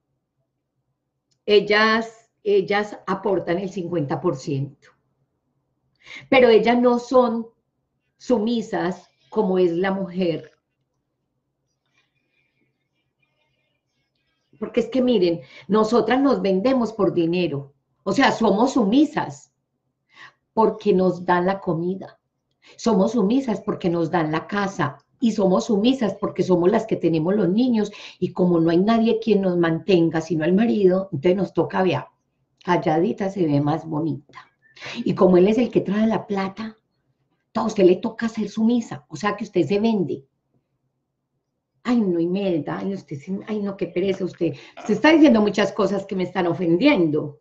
ellas, ellas aportan el cincuenta por ciento, pero ellas no son sumisas como es la mujer. Porque es que miren, nosotras nos vendemos por dinero, o sea, somos sumisas porque nos dan la comida, somos sumisas porque nos dan la casa y somos sumisas porque somos las que tenemos los niños y como no hay nadie quien nos mantenga, sino el marido, entonces nos toca ver, calladita se ve más bonita. Y como él es el que trae la plata, a usted le toca ser sumisa, o sea que usted se vende. Ay, no, Imelda, ay, usted, ay, no, qué pereza usted. Usted está diciendo muchas cosas que me están ofendiendo.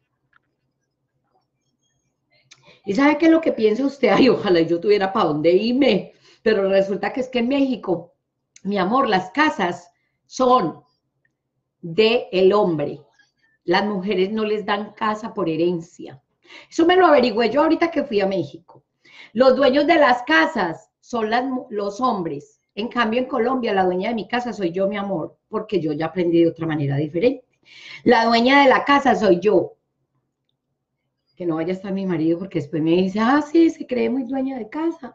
¿Y sabe qué es lo que piensa usted? Ay, ojalá yo tuviera para dónde irme. Pero resulta que es que en México, mi amor, las casas son del hombre. Las mujeres no les dan casa por herencia. Eso me lo averigüé yo ahorita que fui a México. Los dueños de las casas son las, los hombres. En cambio, en Colombia, la dueña de mi casa soy yo, mi amor, porque yo ya aprendí de otra manera diferente. La dueña de la casa soy yo. Que no vaya a estar mi marido, porque después me dice, ah, sí, se cree muy dueña de casa.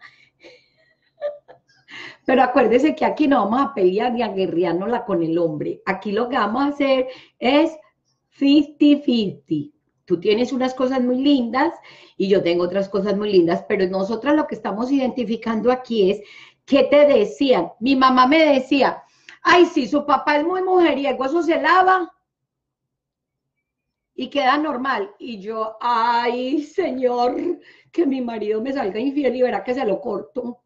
Pero acuérdese que aquí no vamos a pelear ni a guerreárnosla con el hombre. Aquí lo que vamos a hacer es cincuenta cincuenta. Tú tienes unas cosas muy lindas y yo tengo otras cosas muy lindas, pero nosotras lo que estamos identificando aquí es, ¿qué te decían? Mi mamá me decía, ay, sí, su papá es muy mujeriego, eso se lava y queda normal. Y yo, ay, señor, que mi marido me salga infiel y verá que se lo corto.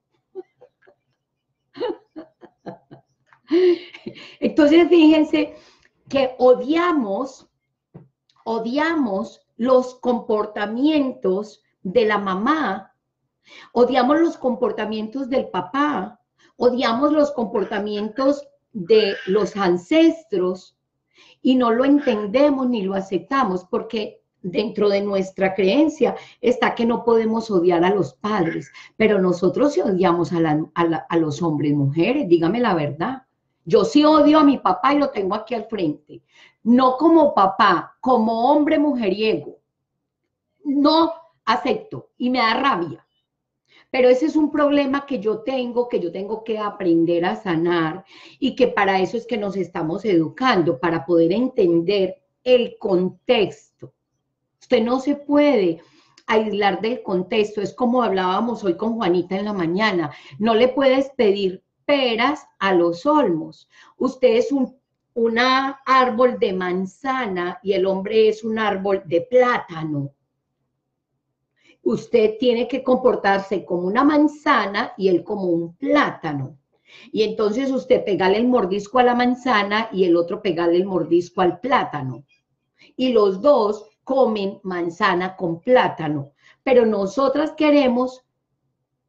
Entonces, fíjense que odiamos, odiamos los comportamientos de la mamá, odiamos los comportamientos del papá, odiamos los comportamientos de los ancestros y no lo entendemos ni lo aceptamos porque dentro de nuestra creencia está que no podemos odiar a los padres, pero nosotros sí odiamos a, la, a, la, a los hombres, mujeres, dígame la verdad. Yo sí odio a mi papá y lo tengo aquí al frente. No como papá, como hombre mujeriego. No acepto y me da rabia. Pero ese es un problema que yo tengo, que yo tengo que aprender a sanar y que para eso es que nos estamos educando, para poder entender el contexto. Usted no se puede aislar del contexto. Es como hablábamos hoy con Juanita en la mañana. No le puedes pedir peras a los olmos. Usted es un una árbol de manzana y el hombre es un árbol de plátano. Usted tiene que comportarse como una manzana y él como un plátano. Y entonces usted pegale el mordisco a la manzana y el otro pegale el mordisco al plátano. Y los dos comen manzana con plátano. Pero nosotras queremos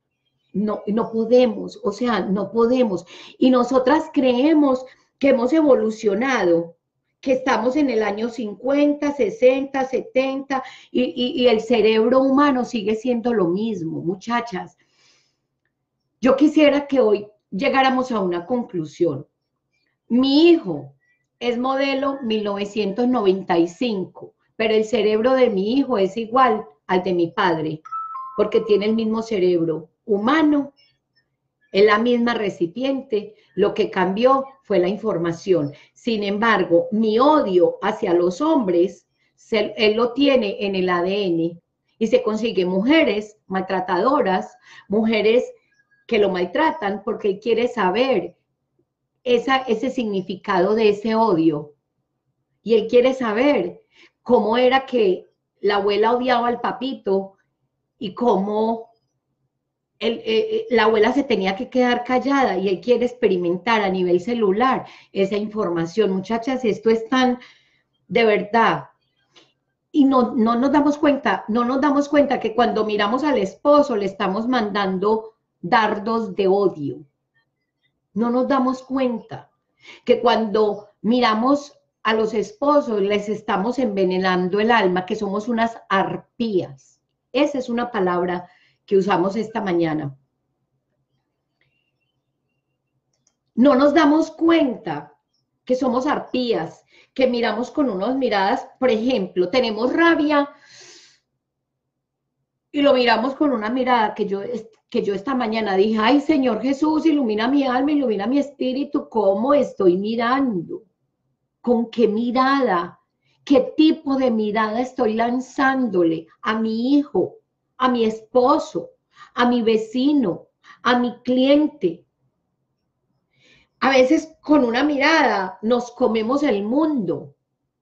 no, no podemos, o sea, no podemos. Y nosotras creemos que hemos evolucionado, que estamos en el año cincuenta, sesenta, setenta, y, y, y el cerebro humano sigue siendo lo mismo, muchachas. Yo quisiera que hoy llegáramos a una conclusión. Mi hijo es modelo mil novecientos noventa y cinco, pero el cerebro de mi hijo es igual al de mi padre, porque tiene el mismo cerebro humano, es la misma recipiente, lo que cambió fue la información. Sin embargo, mi odio hacia los hombres, se, él lo tiene en el A D N y se consigue mujeres maltratadoras, mujeres que lo maltratan porque él quiere saber esa, ese significado de ese odio. Y él quiere saber cómo era que la abuela odiaba al papito y cómo el, eh, la abuela se tenía que quedar callada, y él quiere experimentar a nivel celular esa información. Muchachas, esto es tan de verdad. Y no, no nos damos cuenta, no nos damos cuenta que cuando miramos al esposo le estamos mandando dardos de odio. No nos damos cuenta que cuando miramos a los esposos les estamos envenenando el alma, que somos unas arpías. Esa es una palabra que usamos esta mañana. No nos damos cuenta que somos arpías, que miramos con unas miradas, por ejemplo, tenemos rabia y lo miramos con una mirada que yo, que yo esta mañana dije, ay, Señor Jesús, ilumina mi alma, ilumina mi espíritu, ¿cómo estoy mirando? ¿Con qué mirada? ¿Qué tipo de mirada estoy lanzándole a mi hijo, a mi esposo, a mi vecino, a mi cliente? A veces con una mirada nos comemos el mundo.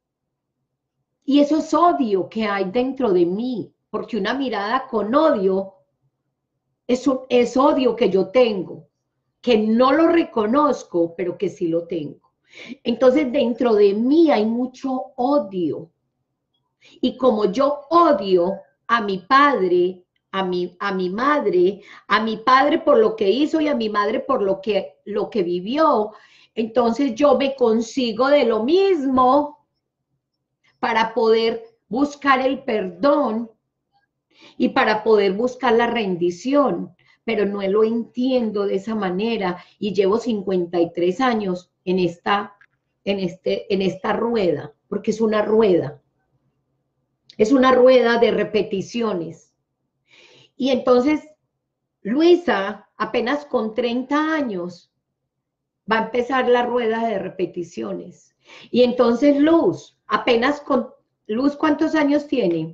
Y eso es odio que hay dentro de mí, porque una mirada con odio es, un, es odio que yo tengo, que no lo reconozco, pero que sí lo tengo. Entonces dentro de mí hay mucho odio. Y como yo odio a mi padre, a mi, a mi madre, a mi padre por lo que hizo y a mi madre por lo que, lo que vivió, entonces yo me consigo de lo mismo para poder buscar el perdón y para poder buscar la rendición, pero no lo entiendo de esa manera y llevo cincuenta y tres años en esta, en este, en esta rueda, porque es una rueda. Es una rueda de repeticiones. Y entonces, Luisa, apenas con treinta años, va a empezar la rueda de repeticiones. Y entonces Luz, apenas con... Luz, ¿cuántos años tiene?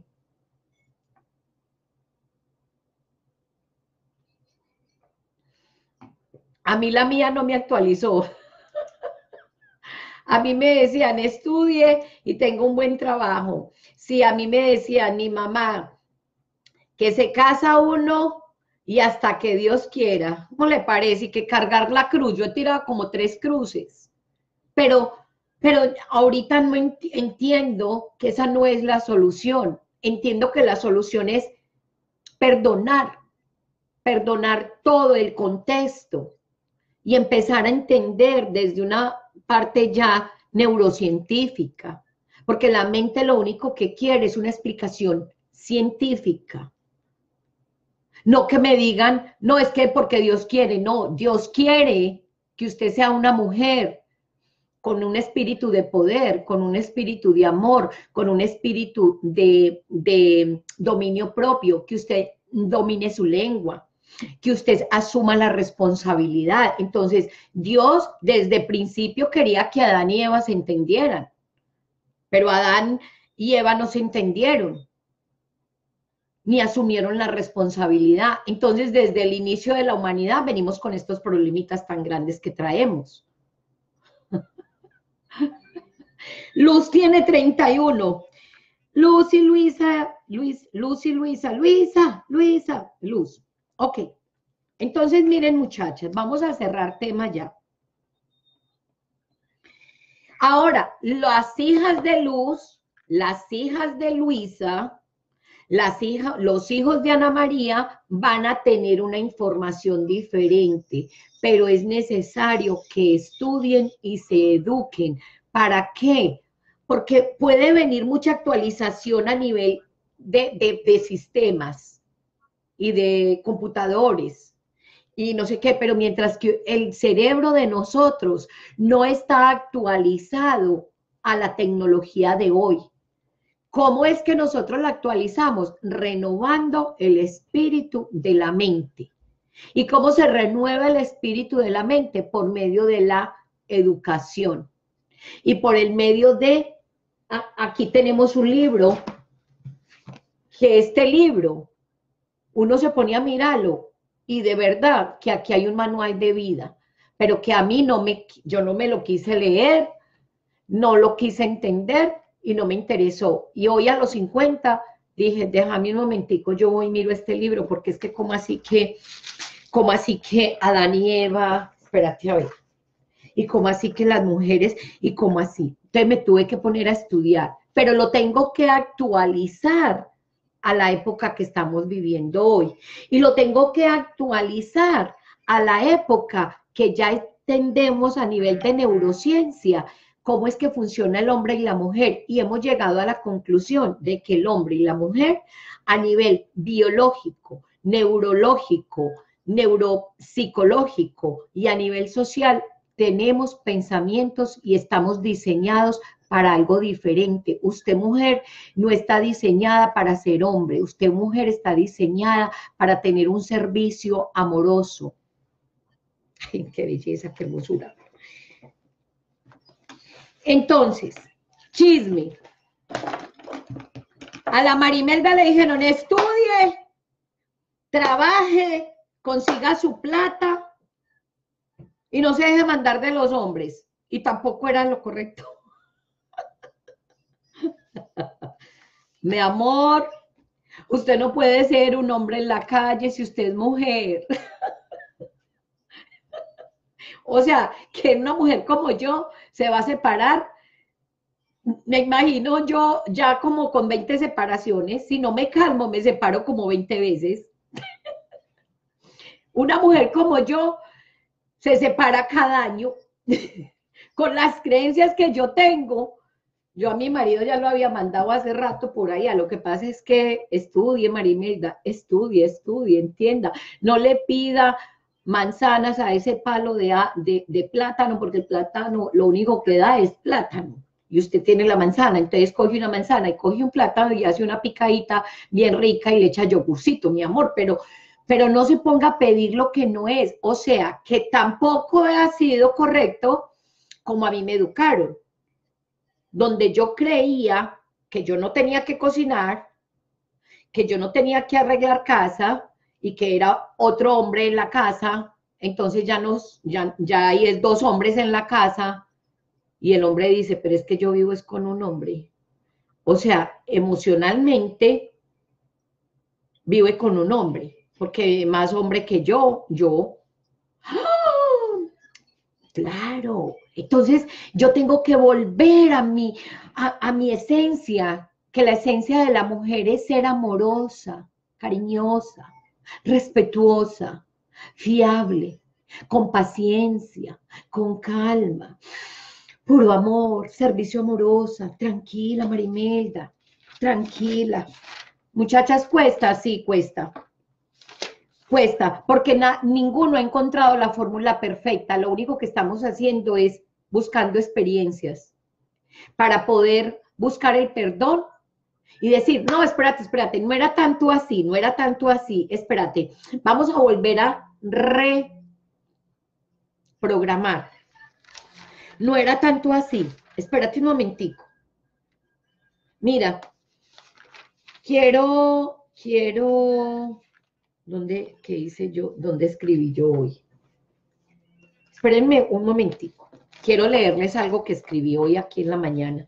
A mí la mía no me actualizó. A mí me decían, estudie y tengo un buen trabajo. Sí, a mí me decían, mi mamá, que se casa uno y hasta que Dios quiera. ¿Cómo le parece? Y que cargar la cruz. Yo he tirado como tres cruces. Pero, pero ahorita no ent entiendo que esa no es la solución. Entiendo que la solución es perdonar, perdonar todo el contexto y empezar a entender desde una parte ya neurocientífica, porque la mente lo único que quiere es una explicación científica. No que me digan, no, es que porque Dios quiere, no, Dios quiere que usted sea una mujer con un espíritu de poder, con un espíritu de amor, con un espíritu de, de dominio propio, que usted domine su lengua, que usted asuma la responsabilidad. Entonces, Dios desde el principio quería que Adán y Eva se entendieran, pero Adán y Eva no se entendieron, ni asumieron la responsabilidad. Entonces, desde el inicio de la humanidad venimos con estos problemitas tan grandes que traemos. Luz tiene treinta y uno. Luz y Luisa, Luis, Luz y Luisa, Luisa, Luisa, Luz. Ok. Entonces, miren, muchachas, vamos a cerrar tema ya. Ahora, las hijas de Luz, las hijas de Luisa, Las hijas, los hijos de Ana María van a tener una información diferente, pero es necesario que estudien y se eduquen. ¿Para qué? Porque puede venir mucha actualización a nivel de, de, de sistemas y de computadores y no sé qué, pero mientras que el cerebro de nosotros no está actualizado a la tecnología de hoy. ¿Cómo es que nosotros la actualizamos? Renovando el espíritu de la mente. ¿Y cómo se renueva el espíritu de la mente? Por medio de la educación. Y por el medio de, aquí tenemos un libro, que este libro, uno se pone a mirarlo, y de verdad que aquí hay un manual de vida, pero que a mí no me, yo no me lo quise leer, no lo quise entender, y no me interesó. Y hoy a los cincuenta dije, déjame un momentico, yo voy y miro este libro, porque es que como así que, como así que Adán y Eva, espérate a ver, y como así que las mujeres, y como así. Entonces me tuve que poner a estudiar, pero lo tengo que actualizar a la época que estamos viviendo hoy. Y lo tengo que actualizar a la época que ya entendemos a nivel de neurociencia, cómo es que funciona el hombre y la mujer, y hemos llegado a la conclusión de que el hombre y la mujer a nivel biológico, neurológico, neuropsicológico y a nivel social tenemos pensamientos y estamos diseñados para algo diferente. Usted, mujer, no está diseñada para ser hombre, usted, mujer, está diseñada para tener un servicio amoroso. Ay, qué belleza, qué hermosura. Entonces, chisme. A la Marimelda le dijeron, estudie, trabaje, consiga su plata y no se deje mandar de los hombres. Y tampoco era lo correcto. Mi amor, usted no puede ser un hombre en la calle si usted es mujer. O sea, que una mujer como yo se va a separar. Me imagino yo ya como con veinte separaciones, si no me calmo me separo como veinte veces. Una mujer como yo se separa cada año con las creencias que yo tengo. Yo a mi marido ya lo había mandado hace rato por allá. Lo que pasa es que estudie, Marimelda, estudie, estudie, entienda. No le pida manzanas a ese palo de, de, de plátano, porque el plátano lo único que da es plátano. Y usted tiene la manzana, entonces coge una manzana y coge un plátano y hace una picadita bien rica y le echa yogurcito, mi amor, pero, pero no se ponga a pedir lo que no es. O sea, que tampoco ha sido correcto como a mí me educaron, donde yo creía que yo no tenía que cocinar, que yo no tenía que arreglar casa y que era otro hombre en la casa, entonces ya, nos, ya, ya ahí es dos hombres en la casa y el hombre dice, pero es que yo vivo es con un hombre. O sea, emocionalmente vive con un hombre, porque más hombre que yo, yo. ¡Ah! Claro, entonces yo tengo que volver a mi, a, a mi esencia, que la esencia de la mujer es ser amorosa, cariñosa, respetuosa, fiable, con paciencia, con calma, puro amor, servicio amorosa, tranquila, Marimelda, tranquila. Muchachas, cuesta, sí, cuesta. Cuesta, porque na, ninguno ha encontrado la fórmula perfecta. Lo único que estamos haciendo es buscando experiencias para poder buscar el perdón y decir, no, espérate, espérate, no era tanto así, no era tanto así, espérate, vamos a volver a reprogramar. No era tanto así, espérate un momentico. Mira, quiero, quiero... ¿Dónde, qué hice yo? ¿Dónde escribí yo hoy? Espérenme un momentico. Quiero leerles algo que escribí hoy aquí en la mañana.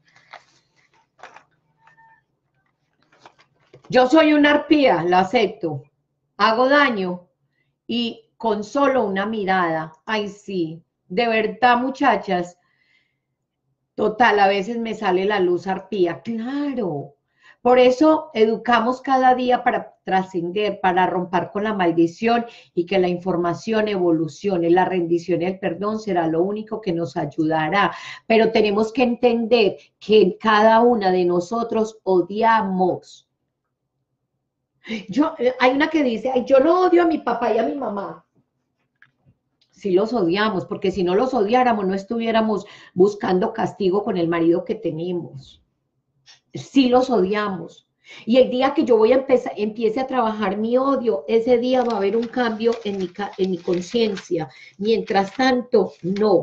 Yo soy una arpía, lo acepto. Hago daño y con solo una mirada. Ay, sí. De verdad, muchachas. Total, a veces me sale la luz arpía. Claro. Por eso educamos cada día para trascender, para romper con la maldición y que la información evolucione. La rendición y el perdón será lo único que nos ayudará. Pero tenemos que entender que cada una de nosotros odiamos. Yo, hay una que dice, ay, yo no odio a mi papá y a mi mamá. Sí los odiamos, porque si no los odiáramos, no estuviéramos buscando castigo con el marido que tenemos. Sí los odiamos. Y el día que yo voy a empezar, empiece a trabajar mi odio, ese día va a haber un cambio en mi, en mi conciencia. Mientras tanto, no.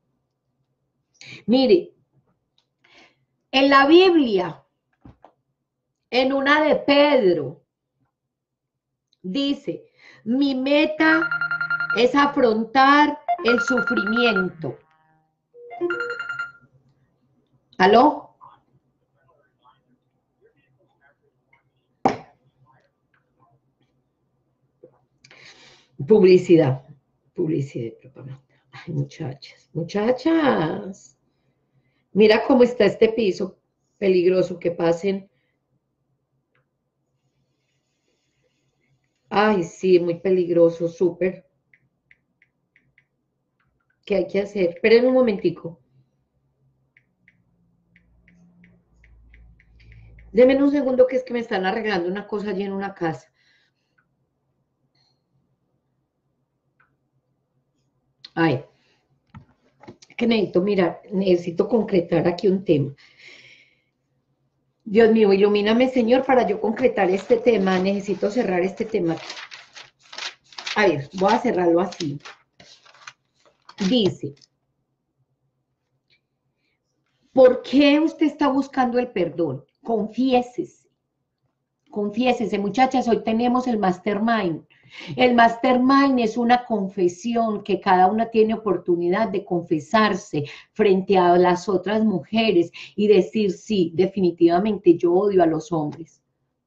Mire, en la Biblia, en una de Pedro, dice, mi meta es afrontar el sufrimiento. ¿Aló? Publicidad, publicidad y propaganda. Ay, muchachas, muchachas. Mira cómo está este piso peligroso, que pasen. Ay, sí, muy peligroso, súper. ¿Qué hay que hacer? Esperen un momentico. Denme un segundo, que es que me están arreglando una cosa allí en una casa. Ay, que necesito mirar, necesito concretar aquí un tema. Dios mío, ilumíname, Señor, para yo concretar este tema. Necesito cerrar este tema. A ver, voy a cerrarlo así. Dice, ¿por qué usted está buscando el perdón? Confiésese. Confiésese, muchachas, hoy tenemos el Mastermind. El Mastermind es una confesión que cada una tiene oportunidad de confesarse frente a las otras mujeres y decir, sí, definitivamente yo odio a los hombres.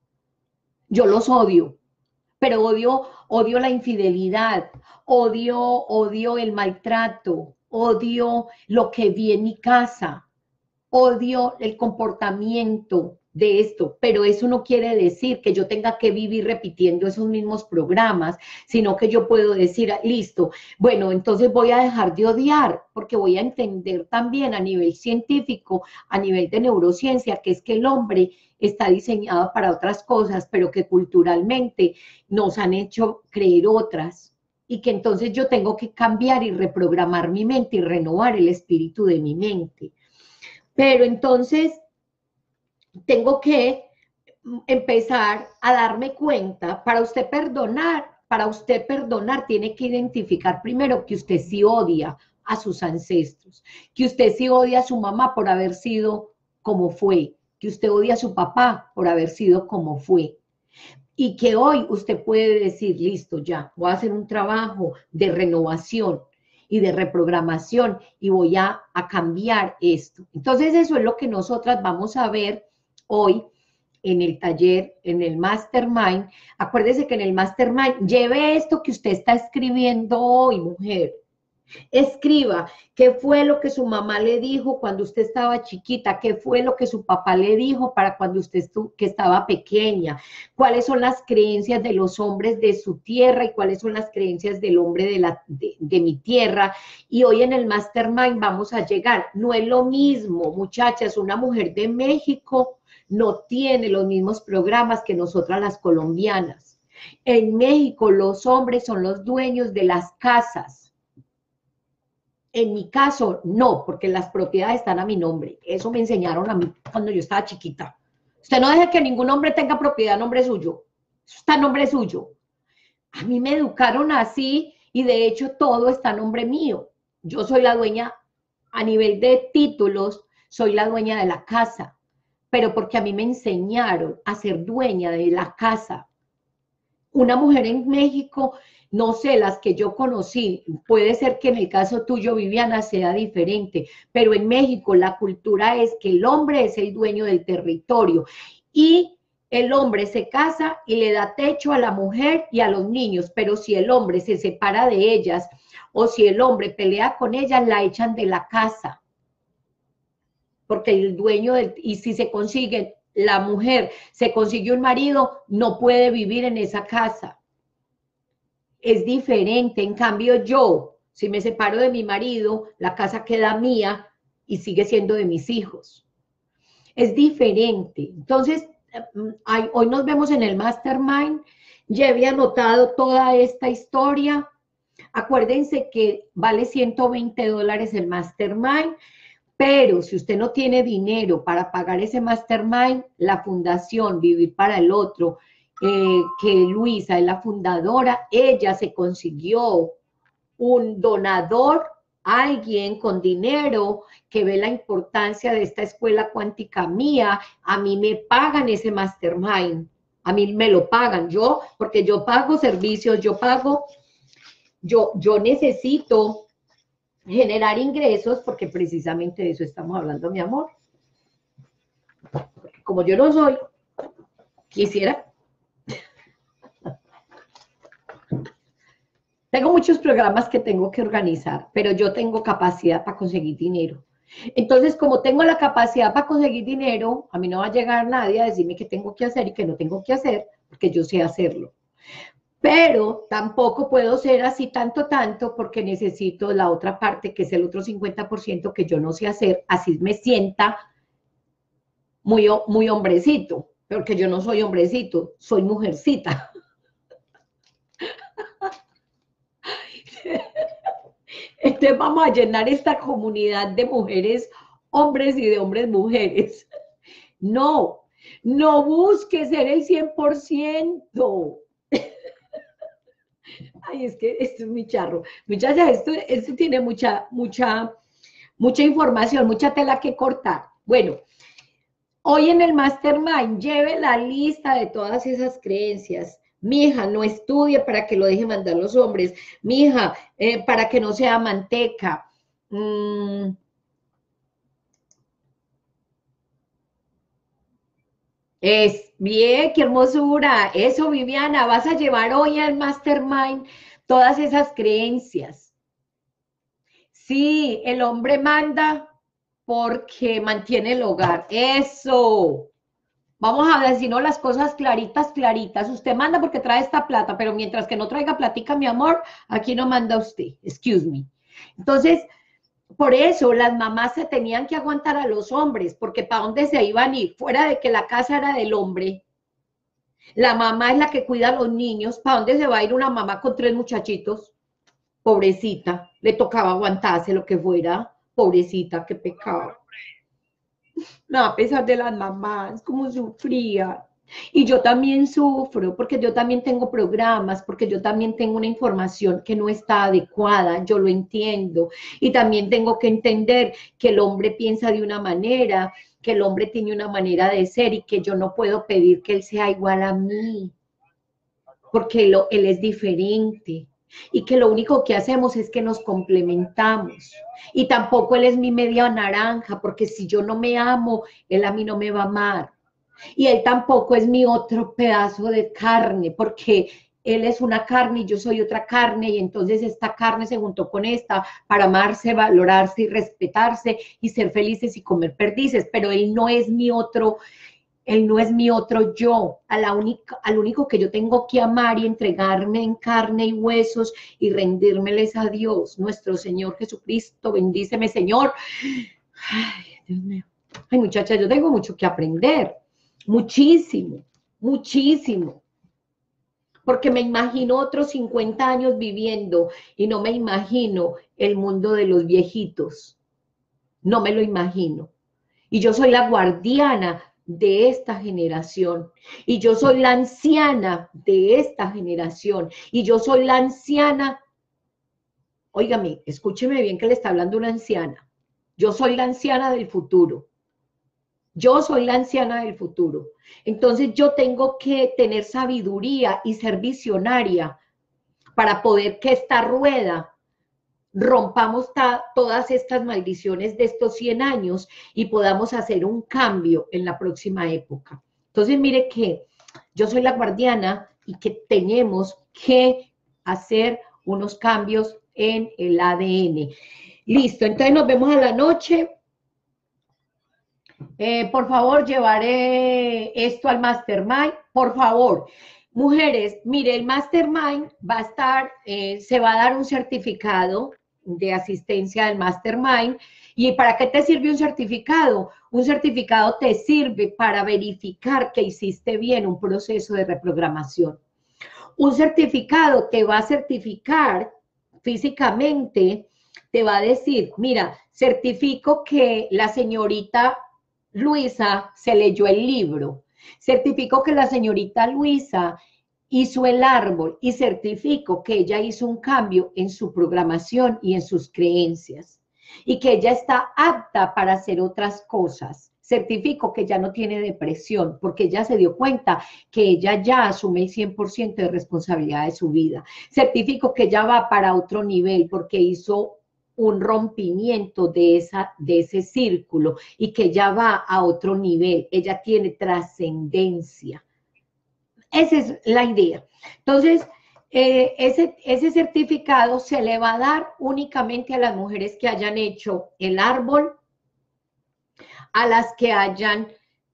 Yo los odio, pero odio, odio la infidelidad, odio, odio el maltrato, odio lo que vi en mi casa, odio el comportamiento de esto, pero eso no quiere decir que yo tenga que vivir repitiendo esos mismos programas, sino que yo puedo decir, listo, bueno, entonces voy a dejar de odiar, porque voy a entender también a nivel científico, a nivel de neurociencia, que es que el hombre está diseñado para otras cosas, pero que culturalmente nos han hecho creer otras, y que entonces yo tengo que cambiar y reprogramar mi mente y renovar el espíritu de mi mente. Pero entonces tengo que empezar a darme cuenta, para usted perdonar, para usted perdonar tiene que identificar primero que usted sí odia a sus ancestros, que usted sí odia a su mamá por haber sido como fue, que usted odia a su papá por haber sido como fue. Y que hoy usted puede decir, listo, ya, voy a hacer un trabajo de renovación y de reprogramación y voy a, a cambiar esto. Entonces eso es lo que nosotras vamos a ver hoy en el taller, en el Mastermind. Acuérdese que en el Mastermind, lleve esto que usted está escribiendo hoy, mujer. Escriba qué fue lo que su mamá le dijo cuando usted estaba chiquita, qué fue lo que su papá le dijo para cuando usted estuvo, que estaba pequeña, cuáles son las creencias de los hombres de su tierra y cuáles son las creencias del hombre de, la, de, de mi tierra. Y hoy en el Mastermind vamos a llegar. No es lo mismo, muchachas, una mujer de México no tiene los mismos programas que nosotras las colombianas. En México los hombres son los dueños de las casas. En mi caso, no, porque las propiedades están a mi nombre. Eso me enseñaron a mí cuando yo estaba chiquita. Usted no deje que ningún hombre tenga propiedad a nombre suyo. Eso está a nombre suyo. A mí me educaron así y de hecho todo está a nombre mío. Yo soy la dueña, a nivel de títulos, soy la dueña de la casa, pero porque a mí me enseñaron a ser dueña de la casa. Una mujer en México, no sé, las que yo conocí, puede ser que en el caso tuyo, Viviana, sea diferente, pero en México la cultura es que el hombre es el dueño del territorio y el hombre se casa y le da techo a la mujer y a los niños, pero si el hombre se separa de ellas o si el hombre pelea con ellas, la echan de la casa, porque el dueño, del, y si se consiguen la mujer se consigue un marido, no puede vivir en esa casa. Es diferente. En cambio yo, si me separo de mi marido, la casa queda mía y sigue siendo de mis hijos. Es diferente. Entonces, hay, hoy nos vemos en el Mastermind. Ya había anotado toda esta historia. Acuérdense que vale ciento veinte dólares el Mastermind, pero si usted no tiene dinero para pagar ese Mastermind, la fundación Vivir para el Otro, eh, que Luisa es la fundadora, ella se consiguió un donador, alguien con dinero que ve la importancia de esta escuela cuántica mía. A mí me pagan ese Mastermind, a mí me lo pagan, yo, porque yo pago servicios, yo pago, yo, yo necesito generar ingresos, porque precisamente de eso estamos hablando, mi amor. Porque como yo no soy, quisiera. Tengo muchos programas que tengo que organizar, pero yo tengo capacidad para conseguir dinero. Entonces, como tengo la capacidad para conseguir dinero, a mí no va a llegar nadie a decirme qué tengo que hacer y qué no tengo que hacer, porque yo sé hacerlo. Pero tampoco puedo ser así tanto, tanto, porque necesito la otra parte, que es el otro cincuenta por ciento que yo no sé hacer, así me sienta muy, muy hombrecito, porque yo no soy hombrecito, soy mujercita. Entonces vamos a llenar esta comunidad de mujeres, hombres y de hombres, mujeres. No, no busque ser el cien por ciento. Ay, es que esto es muy charro. Muchachas, esto, esto tiene mucha, mucha, mucha información, mucha tela que cortar. Bueno, hoy en el Mastermind, lleve la lista de todas esas creencias. Mija, no estudie para que lo dejen mandar los hombres. Mija, eh, para que no sea manteca. Mm. Es bien, qué hermosura. Eso, Viviana, vas a llevar hoy al Mastermind todas esas creencias. Sí, el hombre manda porque mantiene el hogar. Eso. Vamos a decirnos las cosas claritas, claritas. Usted manda porque trae esta plata, pero mientras que no traiga platica, mi amor, aquí no manda usted. Excuse me. Entonces, por eso las mamás se tenían que aguantar a los hombres, porque ¿para dónde se iban a ir? Fuera de que la casa era del hombre. La mamá es la que cuida a los niños. ¿Para dónde se va a ir una mamá con tres muchachitos? Pobrecita, le tocaba aguantarse lo que fuera. Pobrecita, qué pecado. No, a pesar de las mamás, cómo sufría. Y yo también sufro, porque yo también tengo programas, porque yo también tengo una información que no está adecuada, yo lo entiendo. Y también tengo que entender que el hombre piensa de una manera, que el hombre tiene una manera de ser y que yo no puedo pedir que él sea igual a mí, porque lo, él es diferente. Y que lo único que hacemos es que nos complementamos. Y tampoco él es mi media naranja, porque si yo no me amo, él a mí no me va a amar. Y él tampoco es mi otro pedazo de carne, porque él es una carne y yo soy otra carne, y entonces esta carne se juntó con esta para amarse, valorarse y respetarse y ser felices y comer perdices, pero él no es mi otro, él no es mi otro yo. A la única, al único que yo tengo que amar y entregarme en carne y huesos y rendírmeles a Dios, nuestro Señor Jesucristo. Bendíceme, Señor. Ay, Dios mío. Ay, muchachas, yo tengo mucho que aprender. Muchísimo, muchísimo. Porque me imagino otros cincuenta años viviendo y no me imagino el mundo de los viejitos. No me lo imagino. Y yo soy la guardiana de esta generación. Y yo soy la anciana de esta generación. Y yo soy la anciana. Óigame, escúcheme bien que le está hablando una anciana. Yo soy la anciana del futuro. Yo soy la anciana del futuro. Entonces yo tengo que tener sabiduría y ser visionaria para poder que esta rueda rompamos todas estas maldiciones de estos cien años y podamos hacer un cambio en la próxima época. Entonces mire que yo soy la guardiana y que tenemos que hacer unos cambios en el A D N. Listo, entonces nos vemos a la noche. Eh, por favor, llevar eh, esto al Mastermind, por favor. Mujeres, mire, el Mastermind va a estar, eh, se va a dar un certificado de asistencia del Mastermind. ¿Y para qué te sirve un certificado? Un certificado te sirve para verificar que hiciste bien un proceso de reprogramación. Un certificado te va a certificar físicamente, te va a decir, mira, certifico que la señorita Luisa se leyó el libro, certifico que la señorita Luisa hizo el árbol y certifico que ella hizo un cambio en su programación y en sus creencias y que ella está apta para hacer otras cosas. Certifico que ya no tiene depresión porque ella se dio cuenta que ella ya asume el cien por ciento de responsabilidad de su vida. Certifico que ella va para otro nivel porque hizo un rompimiento de, esa, de ese círculo y que ya va a otro nivel. Ella tiene trascendencia. Esa es la idea. Entonces, eh, ese, ese certificado se le va a dar únicamente a las mujeres que hayan hecho el árbol, a las que hayan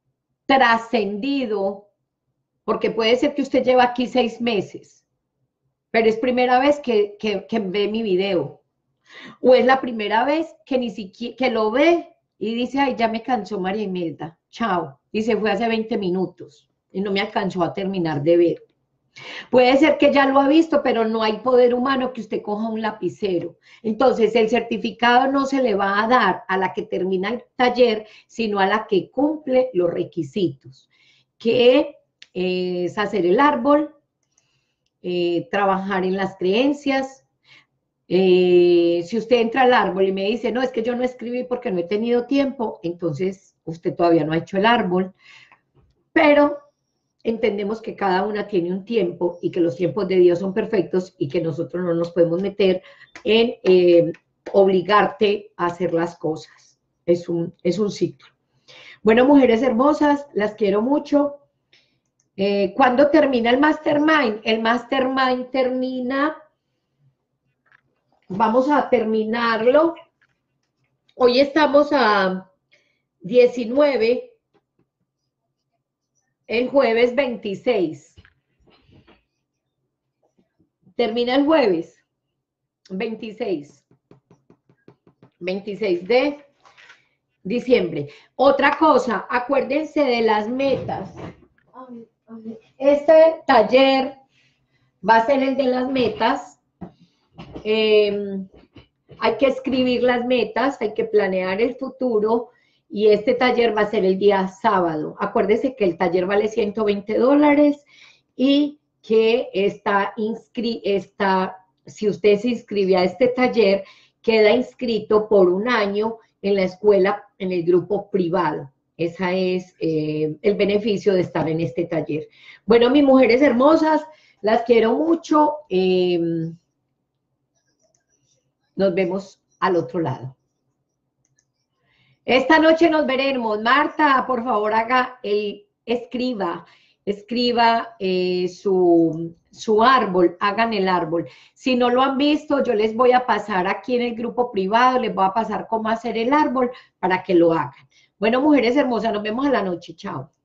trascendido, porque puede ser que usted lleva aquí seis meses, pero es primera vez que, que, que ve mi video, o es la primera vez que ni siquiera, que lo ve y dice, ay, ya me cansó María Imelda, chao, y se fue hace veinte minutos, y no me alcanzó a terminar de ver. Puede ser que ya lo ha visto, pero no hay poder humano que usted coja un lapicero. Entonces, el certificado no se le va a dar a la que termina el taller, sino a la que cumple los requisitos, que es hacer el árbol, eh, trabajar en las creencias. Eh, si usted entra al árbol y me dice, no, es que yo no escribí porque no he tenido tiempo, entonces usted todavía no ha hecho el árbol, pero entendemos que cada una tiene un tiempo y que los tiempos de Dios son perfectos y que nosotros no nos podemos meter en eh, obligarte a hacer las cosas. Es un, es un ciclo. Bueno, mujeres hermosas, las quiero mucho. Eh, ¿Cuándo termina el Mastermind? El Mastermind termina, vamos a terminarlo. Hoy estamos a diecinueve. El jueves veintiséis. Termina el jueves veintiséis. veintiséis de diciembre. Otra cosa, acuérdense de las metas. Este taller va a ser el de las metas. Eh, hay que escribir las metas, hay que planear el futuro. Y este taller va a ser el día sábado. Acuérdese que el taller vale ciento veinte dólares y que está inscrito, está, si usted se inscribe a este taller, queda inscrito por un año en la escuela, en el grupo privado. Ese es eh, el beneficio de estar en este taller. Bueno, mis mujeres hermosas, las quiero mucho. Eh, nos vemos al otro lado. Esta noche nos veremos. Marta, por favor, haga el, escriba, escriba eh, su, su árbol, hagan el árbol. Si no lo han visto, yo les voy a pasar aquí en el grupo privado, les voy a pasar cómo hacer el árbol para que lo hagan. Bueno, mujeres hermosas, nos vemos a la noche. Chao.